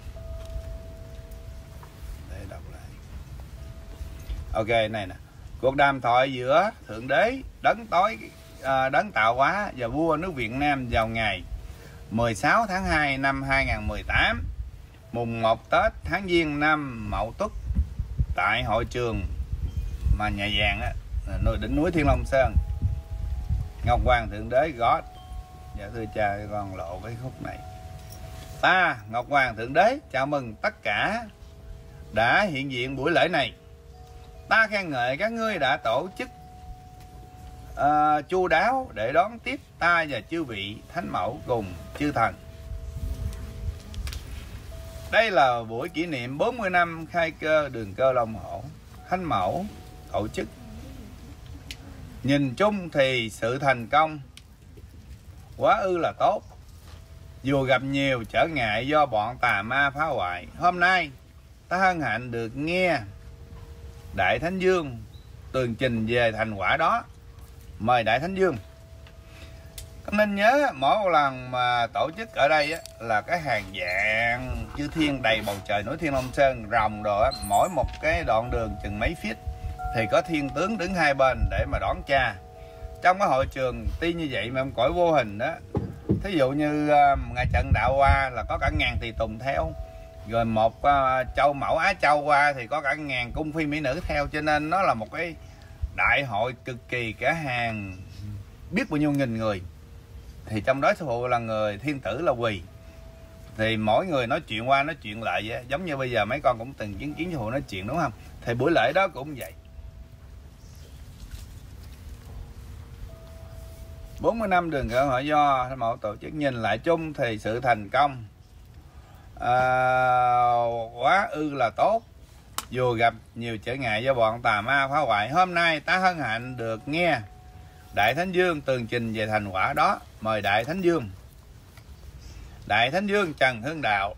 để đọc lại. Ok này nè, cuộc đàm thoại giữa Thượng Đế đấng tối đấng tạo hóa và vua nước Việt Nam vào ngày 16 tháng 2 năm 2018, mùng 1 Tết tháng Giêng năm Mậu Tuất, tại hội trường mà nhà vàng á, đỉnh núi Thiên Long Sơn. Ngọc Hoàng Thượng Đế God. Dạ thưa cha, con lộ cái khúc này. Ta Ngọc Hoàng Thượng Đế chào mừng tất cả đã hiện diện buổi lễ này. Ta khen ngợi các ngươi đã tổ chức chu đáo để đón tiếp ta và chư vị thánh mẫu cùng chư thần. Đây là buổi kỷ niệm 40 năm khai cơ đường Cơ Long Hổ. Thánh mẫu tổ chức. Nhìn chung thì sự thành công quá ư là tốt, dù gặp nhiều trở ngại do bọn tà ma phá hoại. Hôm nay ta hân hạnh được nghe Đại Thánh Dương tường trình về thành quả đó. Mời Đại Thánh Dương. Có nên nhớ mỗi một lần mà tổ chức ở đây á, là cái hàng vạn chư thiên đầy bầu trời núi Thiên Long Sơn rồng đồ á, mỗi một cái đoạn đường chừng mấy feet thì có thiên tướng đứng hai bên để mà đón cha. Trong cái hội trường tuy như vậy mà cõi vô hình đó, thí dụ như ngày trận đạo qua là có cả ngàn tùy tùng theo, rồi một châu mẫu Á Châu qua thì có cả ngàn cung phi mỹ nữ theo, cho nên nó là một cái đại hội cực kỳ cả hàng biết bao nhiêu nghìn người. Thì trong đó sư phụ là người thiên tử là quỳ, thì mỗi người nói chuyện qua nói chuyện lại vậy. Giống như bây giờ mấy con cũng từng chứng kiến sư phụ nói chuyện đúng không, thì buổi lễ đó cũng vậy. 40 năm đường Cơ Hội do Thánh mẫu tổ chức, nhìn lại chung thì sự thành công quá ư là tốt, dù gặp nhiều trở ngại do bọn tà ma phá hoại. Hôm nay ta hân hạnh được nghe Đại Thánh Dương tường trình về thành quả đó. Mời Đại Thánh Dương. Đại Thánh Dương Trần Hưng Đạo.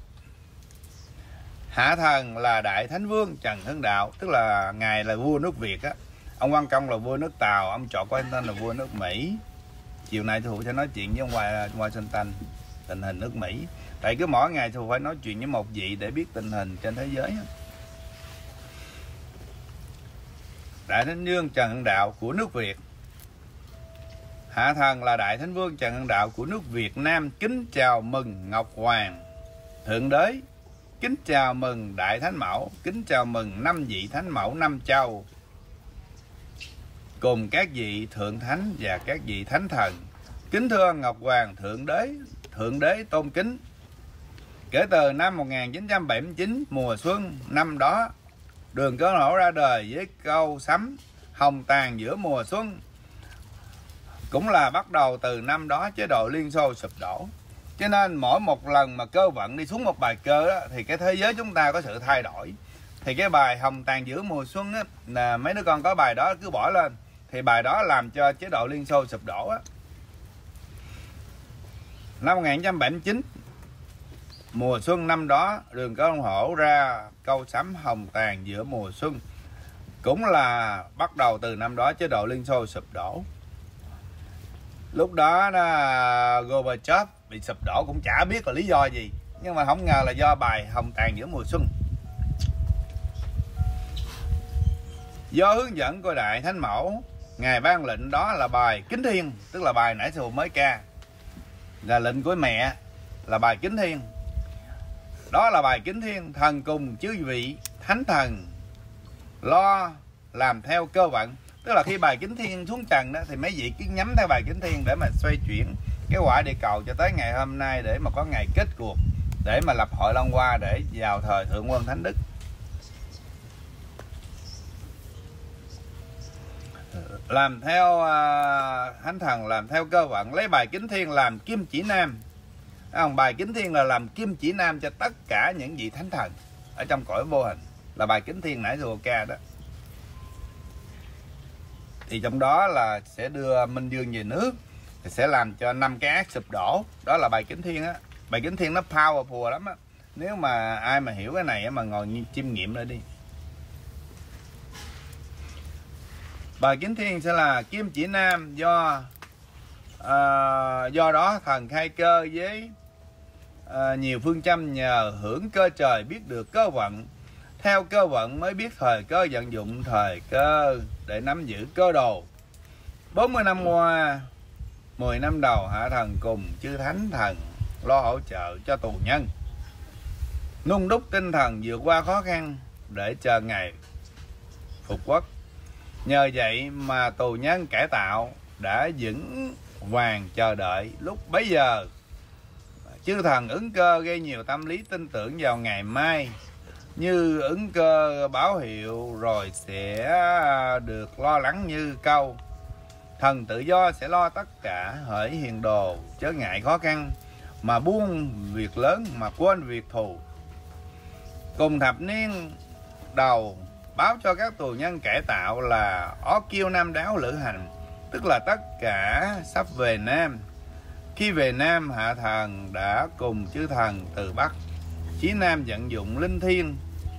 Hạ thần là Đại Thánh Vương Trần Hưng Đạo, tức là ngài là vua nước Việt á. Ông Quan Công là vua nước Tàu, ông Trọ của anh tên là vua nước Mỹ. Chiều nay tôi sẽ nói chuyện với ông Washington tình hình nước Mỹ. Tại cứ mỗi ngày tôi phải nói chuyện với một vị để biết tình hình trên thế giới. Đại Thánh Vương Trần Hưng Đạo của nước Việt. Hạ thần là Đại Thánh Vương Trần Hưng Đạo của nước Việt Nam kính chào mừng Ngọc Hoàng Thượng Đế, kính chào mừng Đại Thánh Mẫu, kính chào mừng 5 vị Thánh Mẫu 5 châu cùng các vị Thượng Thánh và các vị Thánh Thần. Kính thưa Ngọc Hoàng Thượng Đế tôn kính. Kể từ năm 1979 mùa xuân năm đó, đường Cơ Hổ ra đời với câu sấm hồng tàn giữa mùa xuân. Cũng là bắt đầu từ năm đó chế độ Liên Xô sụp đổ. Cho nên mỗi một lần mà cơ vận đi xuống một bài cơ đó, thì cái thế giới chúng ta có sự thay đổi. Thì cái bài hồng tàn giữa mùa xuân á, là mấy đứa con có bài đó cứ bỏ lên. Thì bài đó làm cho chế độ Liên Xô sụp đổ á. Năm 1979 mùa xuân năm đó, đường Cơ Hổ ra câu sấm hồng tàn giữa mùa xuân. Cũng là bắt đầu từ năm đó chế độ Liên Xô sụp đổ. Lúc đó Gorbachev bị sụp đổ cũng chả biết là lý do gì, nhưng mà không ngờ là do bài hồng tàn giữa mùa xuân. Do hướng dẫn của Đại Thánh Mẫu, ngài ban lệnh đó là bài Kính Thiên, tức là bài nãy sư mới ca, là lệnh của mẹ, là bài Kính Thiên. Đó là bài Kính Thiên, thần cùng chư vị thánh thần lo làm theo cơ vận. Tức là khi bài Kính Thiên xuống trần đó, thì mấy vị cứ nhắm theo bài Kính Thiên để mà xoay chuyển cái quả địa cầu cho tới ngày hôm nay, để mà có ngày kết cuộc, để mà lập hội Long Hoa để vào thời Thượng Quân Thánh Đức. Làm theo thánh thần, làm theo cơ vận, lấy bài Kính Thiên làm kim chỉ nam. Bài Kính Thiên là làm kim chỉ nam cho tất cả những vị thánh thần ở trong cõi vô hình, là bài Kính Thiên nãy vừa ca đó. Thì trong đó là sẽ đưa Minh Dương về nước, thì sẽ làm cho 5 cái ác sụp đổ. Đó là bài Kính Thiên á. Bài Kính Thiên nó powerful lắm á. Nếu mà ai mà hiểu cái này mà ngồi chiêm nghiệm lại đi. Bài Kính Thiên sẽ là kim chỉ nam, do đó thần khai cơ với nhiều phương châm, nhờ hưởng cơ trời biết được cơ vận. Theo cơ vận mới biết thời cơ, vận dụng thời cơ để nắm giữ cơ đồ. 40 năm qua, 10 năm đầu Hạ Thần cùng chư thánh thần lo hỗ trợ cho tù nhân, nung đúc tinh thần vượt qua khó khăn để chờ ngày phục quốc. Nhờ vậy mà tù nhân cải tạo đã vững vàng chờ đợi lúc bấy giờ. Chư thần Ứng Cơ gây nhiều tâm lý tin tưởng vào ngày mai, như Ứng Cơ báo hiệu rồi sẽ được lo lắng như câu thần tự do sẽ lo tất cả, hỡi hiền đồ chớ ngại khó khăn, mà buông việc lớn mà quên việc thù. Cùng thập niên đầu báo cho các tù nhân cải tạo là Ó Kiêu Nam Đáo lữ hành, tức là tất cả sắp về Nam. Khi về Nam, Hạ Thần đã cùng chư thần từ Bắc chí Nam vận dụng linh thiêng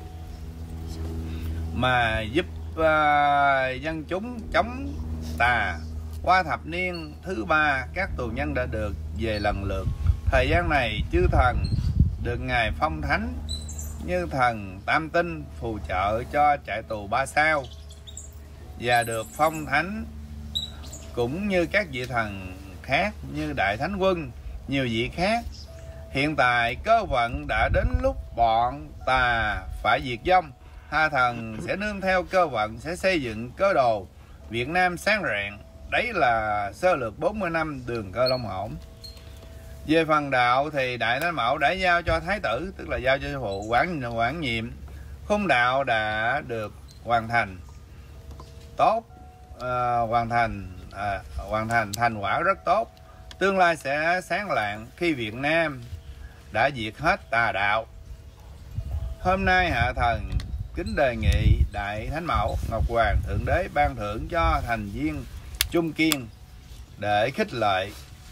mà giúp dân chúng chống tà. Qua thập niên thứ 3, các tù nhân đã được về lần lượt. Thời gian này chư thần được ngài phong thánh như thần Tam Tinh phù trợ cho trại tù 3 sao, và được phong thánh cũng như các vị thần khác như Đại Thánh Quân, nhiều vị khác. Hiện tại cơ vận đã đến lúc bọn tà phải diệt vong. Hạ Thần sẽ nương theo cơ vận, sẽ xây dựng cơ đồ Việt Nam sáng rạng. Đấy là sơ lược 40 năm đường Cơ Long Hổn. Về phần đạo thì Đại Thánh Mẫu đã giao cho Thái tử, tức là giao cho sư phụ quản nhiệm. Khung đạo đã được hoàn thành tốt, hoàn thành thành quả rất tốt. Tương lai sẽ sáng lạng khi Việt Nam đã diệt hết tà đạo. Hôm nay Hạ Thần kính đề nghị Đại Thánh Mẫu Ngọc Hoàng Thượng Đế ban thưởng cho thành viên Trung Kiên để khích lệ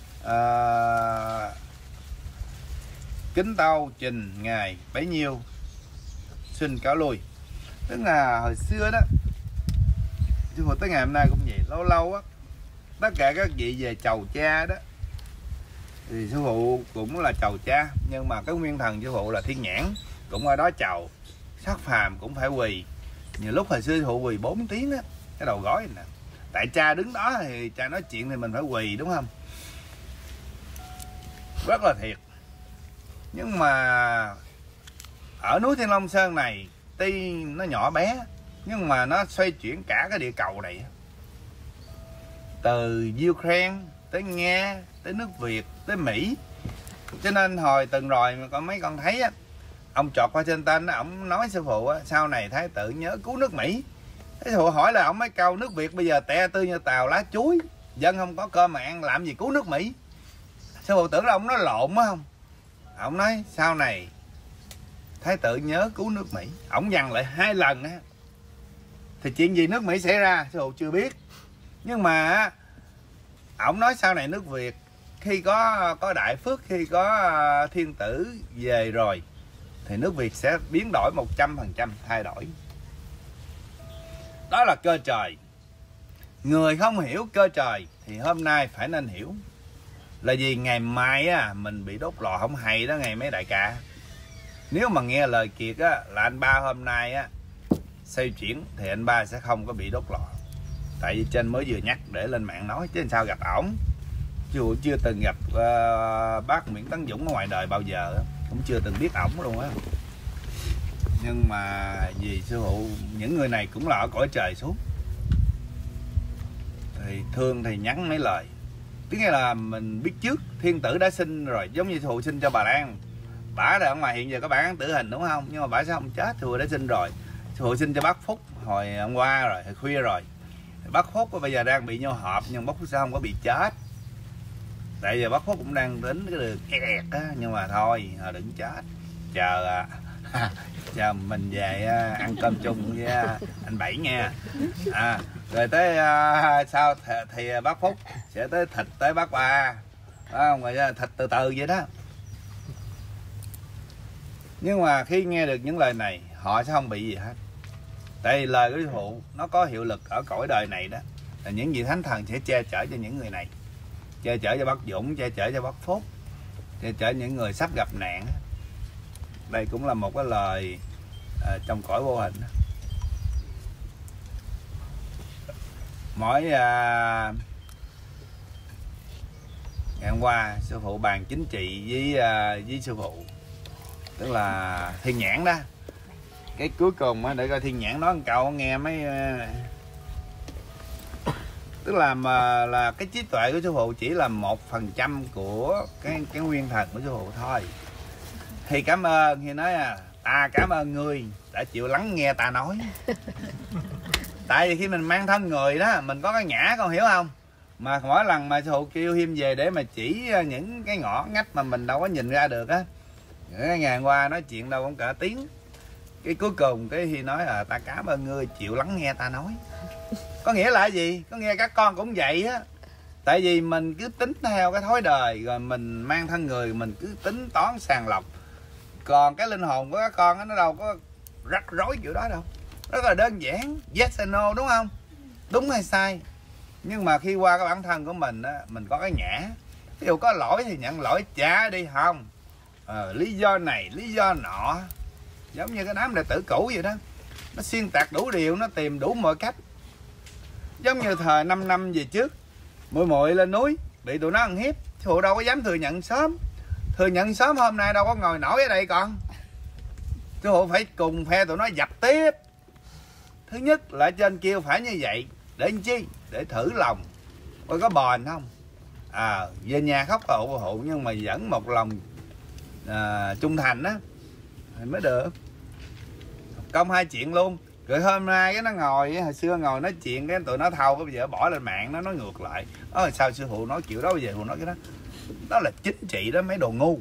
kính tâu trình ngài bấy nhiêu. Xin cáo lui. Tức là hồi xưa đó, sư phụ tới ngày hôm nay cũng vậy, lâu lâu á, tất cả các vị về chầu cha đó thì sư phụ cũng là chầu cha, nhưng mà cái nguyên thần sư phụ là Thiên Nhãn cũng ở đó chầu, sắc phàm cũng phải quỳ. Nhiều lúc hồi xưa sư phụ quỳ 4 tiếng á, cái đầu gối nè, tại cha đứng đó thì cha nói chuyện thì mình phải quỳ, đúng không? Rất là thiệt. Nhưng mà ở núi Thiên Long Sơn này tuy nó nhỏ bé nhưng mà nó xoay chuyển cả cái địa cầu này, từ Ukraine tới Nga tới nước Việt tới Mỹ. Cho nên hồi từng rồi mà có mấy con thấy á, ông Chọt Washington á, ông nói sư phụ á, sau này thái tử nhớ cứu nước Mỹ. Sư phụ hỏi là ông mấy câu nước Việt bây giờ te tươi như tàu lá chuối, dân không có cơm mà ăn, làm gì cứu nước Mỹ. Sư phụ tưởng là ông nói lộn á không. Ông nói sau này thái tử nhớ cứu nước Mỹ. Ông dằn lại 2 lần á. Thì chuyện gì nước Mỹ xảy ra sư phụ chưa biết. Nhưng mà ông nói sau này nước Việt khi có đại phước, khi có thiên tử về rồi thì nước Việt sẽ biến đổi 100% thay đổi. Đó là cơ trời. Người không hiểu cơ trời thì hôm nay phải nên hiểu. Là vì ngày mai á, mình bị đốt lò không hay đó ngày mấy đại ca. Nếu mà nghe lời Kiệt á, là anh ba hôm nay á xoay chuyển thì anh ba sẽ không có bị đốt lò. Tại vì trên mới vừa nhắc để lên mạng nói, chứ sao gặp ổng. Chứ chưa từng gặp bác Nguyễn Tấn Dũng ở ngoài đời bao giờ, cũng chưa từng biết ổng luôn á. Nhưng mà vì sư phụ những người này cũng là ở cõi trời xuống, thì thương thì nhắn mấy lời. Tức nghĩa là mình biết trước thiên tử đã sinh rồi, giống như sư phụ sinh cho bà Lan. Bả đã ở ngoài hiện giờ có bản án tử hình đúng không, nhưng mà bả sẽ không chết, sư phụ đã sinh rồi. Sư phụ sinh cho bác Phúc hồi hôm qua rồi, hồi khuya rồi. Bác Phúc bây giờ đang bị nhau họp, nhưng bác Phúc sẽ không có bị chết. Tại giờ bác Phúc cũng đang tính cái đường kẹt á, nhưng mà thôi đừng chết, chờ mình về ăn cơm chung với anh Bảy nha. Rồi tới sau thì bác Phúc sẽ tới thịt tới bác Ba, không, rồi thịt từ từ vậy đó. Nhưng mà khi nghe được những lời này họ sẽ không bị gì hết. Tại vì lời của sư phụ nó có hiệu lực ở cõi đời này đó, là những vị thánh thần sẽ che chở cho những người này, che chở cho bác Dũng, che chở cho bác Phúc, che chở những người sắp gặp nạn. Đây cũng là một cái lời trong cõi vô hình. Mỗi ngày hôm qua sư phụ bàn chính trị với sư phụ, tức là Thiên Nhãn đó. Cái cuối cùng á, để coi Thiên Nhãn nói một câu nghe mấy tức là là cái trí tuệ của sư phụ chỉ là 1% của cái nguyên thần của sư phụ thôi. Thì cảm ơn, thì nói ta cảm ơn ngươi đã chịu lắng nghe ta nói. Tại vì khi mình mang thân người đó, mình có cái ngã, con hiểu không? Mà mỗi lần mà sư phụ kêu Hiêm về để mà chỉ những cái ngõ ngách mà mình đâu có nhìn ra được á, ngày hôm qua nói chuyện đâu cũng cả tiếng, cái cuối cùng cái Hi nói là ta cảm ơn ngươi chịu lắng nghe ta nói. Có nghĩa là gì? Có nghĩa các con cũng vậy á. Tại vì mình cứ tính theo cái thói đời, rồi mình mang thân người mình cứ tính toán sàng lọc. Còn cái linh hồn của các con đó, nó đâu có rắc rối kiểu đó đâu. Rất là đơn giản, yes and no, đúng không? Đúng hay sai. Nhưng mà khi qua cái bản thân của mình á, mình có cái ngã. Ví dụ có lỗi thì nhận lỗi, trả đi không. Lý do này, lý do nọ. Giống như cái đám đệ tử cũ vậy đó. Nó xuyên tạc đủ điều, nó tìm đủ mọi cách. Giống như thời 5 năm về trước, muội lên núi bị tụi nó ăn hiếp, sư phụ đâu có dám thừa nhận sớm. Thừa nhận sớm hôm nay đâu có ngồi nổi ở đây con. Sư phụ phải cùng phe tụi nó dập tiếp. Thứ nhất là trên kêu phải như vậy. Để làm chi? Để thử lòng coi có bền không. Về nhà khóc hụ nhưng mà vẫn một lòng trung thành á thì mới được. Công hai chuyện luôn. Rồi hôm nay cái nó ngồi, hồi xưa ngồi nói chuyện cái tụi nó thâu, cái bây giờ bỏ lên mạng nó nói ngược lại. Sao sư phụ nói kiểu đó, bây giờ phụ nói cái đó. Đó là chính trị đó mấy đồ ngu.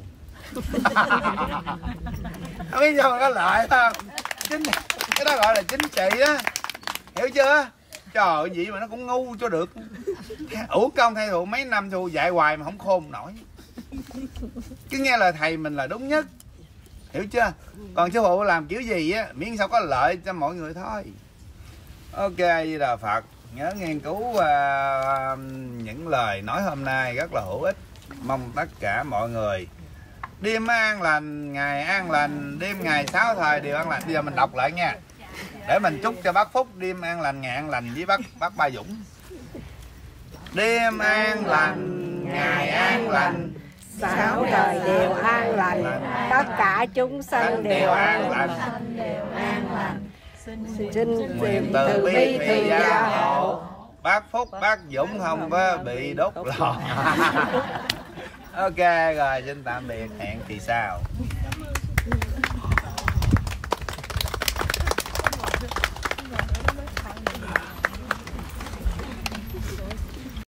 Không biết sao mà có lợi không? Cái đó gọi là chính trị đó. Hiểu chưa? Trời ơi, gì mà nó cũng ngu cho được. Uổng công thầy phụ mấy năm thu dạy hoài mà không khôn nổi. Cứ nghe lời thầy mình là đúng nhất. Hiểu chưa? Còn sư phụ làm kiểu gì á, miễn sao có lợi cho mọi người thôi. Ok, Di Đà Phật. Nhớ nghiên cứu những lời nói hôm nay rất là hữu ích. Mong tất cả mọi người đêm an lành, ngày an lành, đêm ngày 6 thời đều an lành. Bây giờ mình đọc lại nha, để mình chúc cho bác Phúc đêm an lành, ngày an lành với bác Ba Dũng. Đêm an lành, ngày an lành, 6 đời đều an lành, tất cả chúng sanh đều an lành. Xin tìm từ bi từ gia hộ. Bác Phúc, bác Dũng không có bị đốt lò. Ok rồi, xin tạm biệt, hẹn kỳ sau.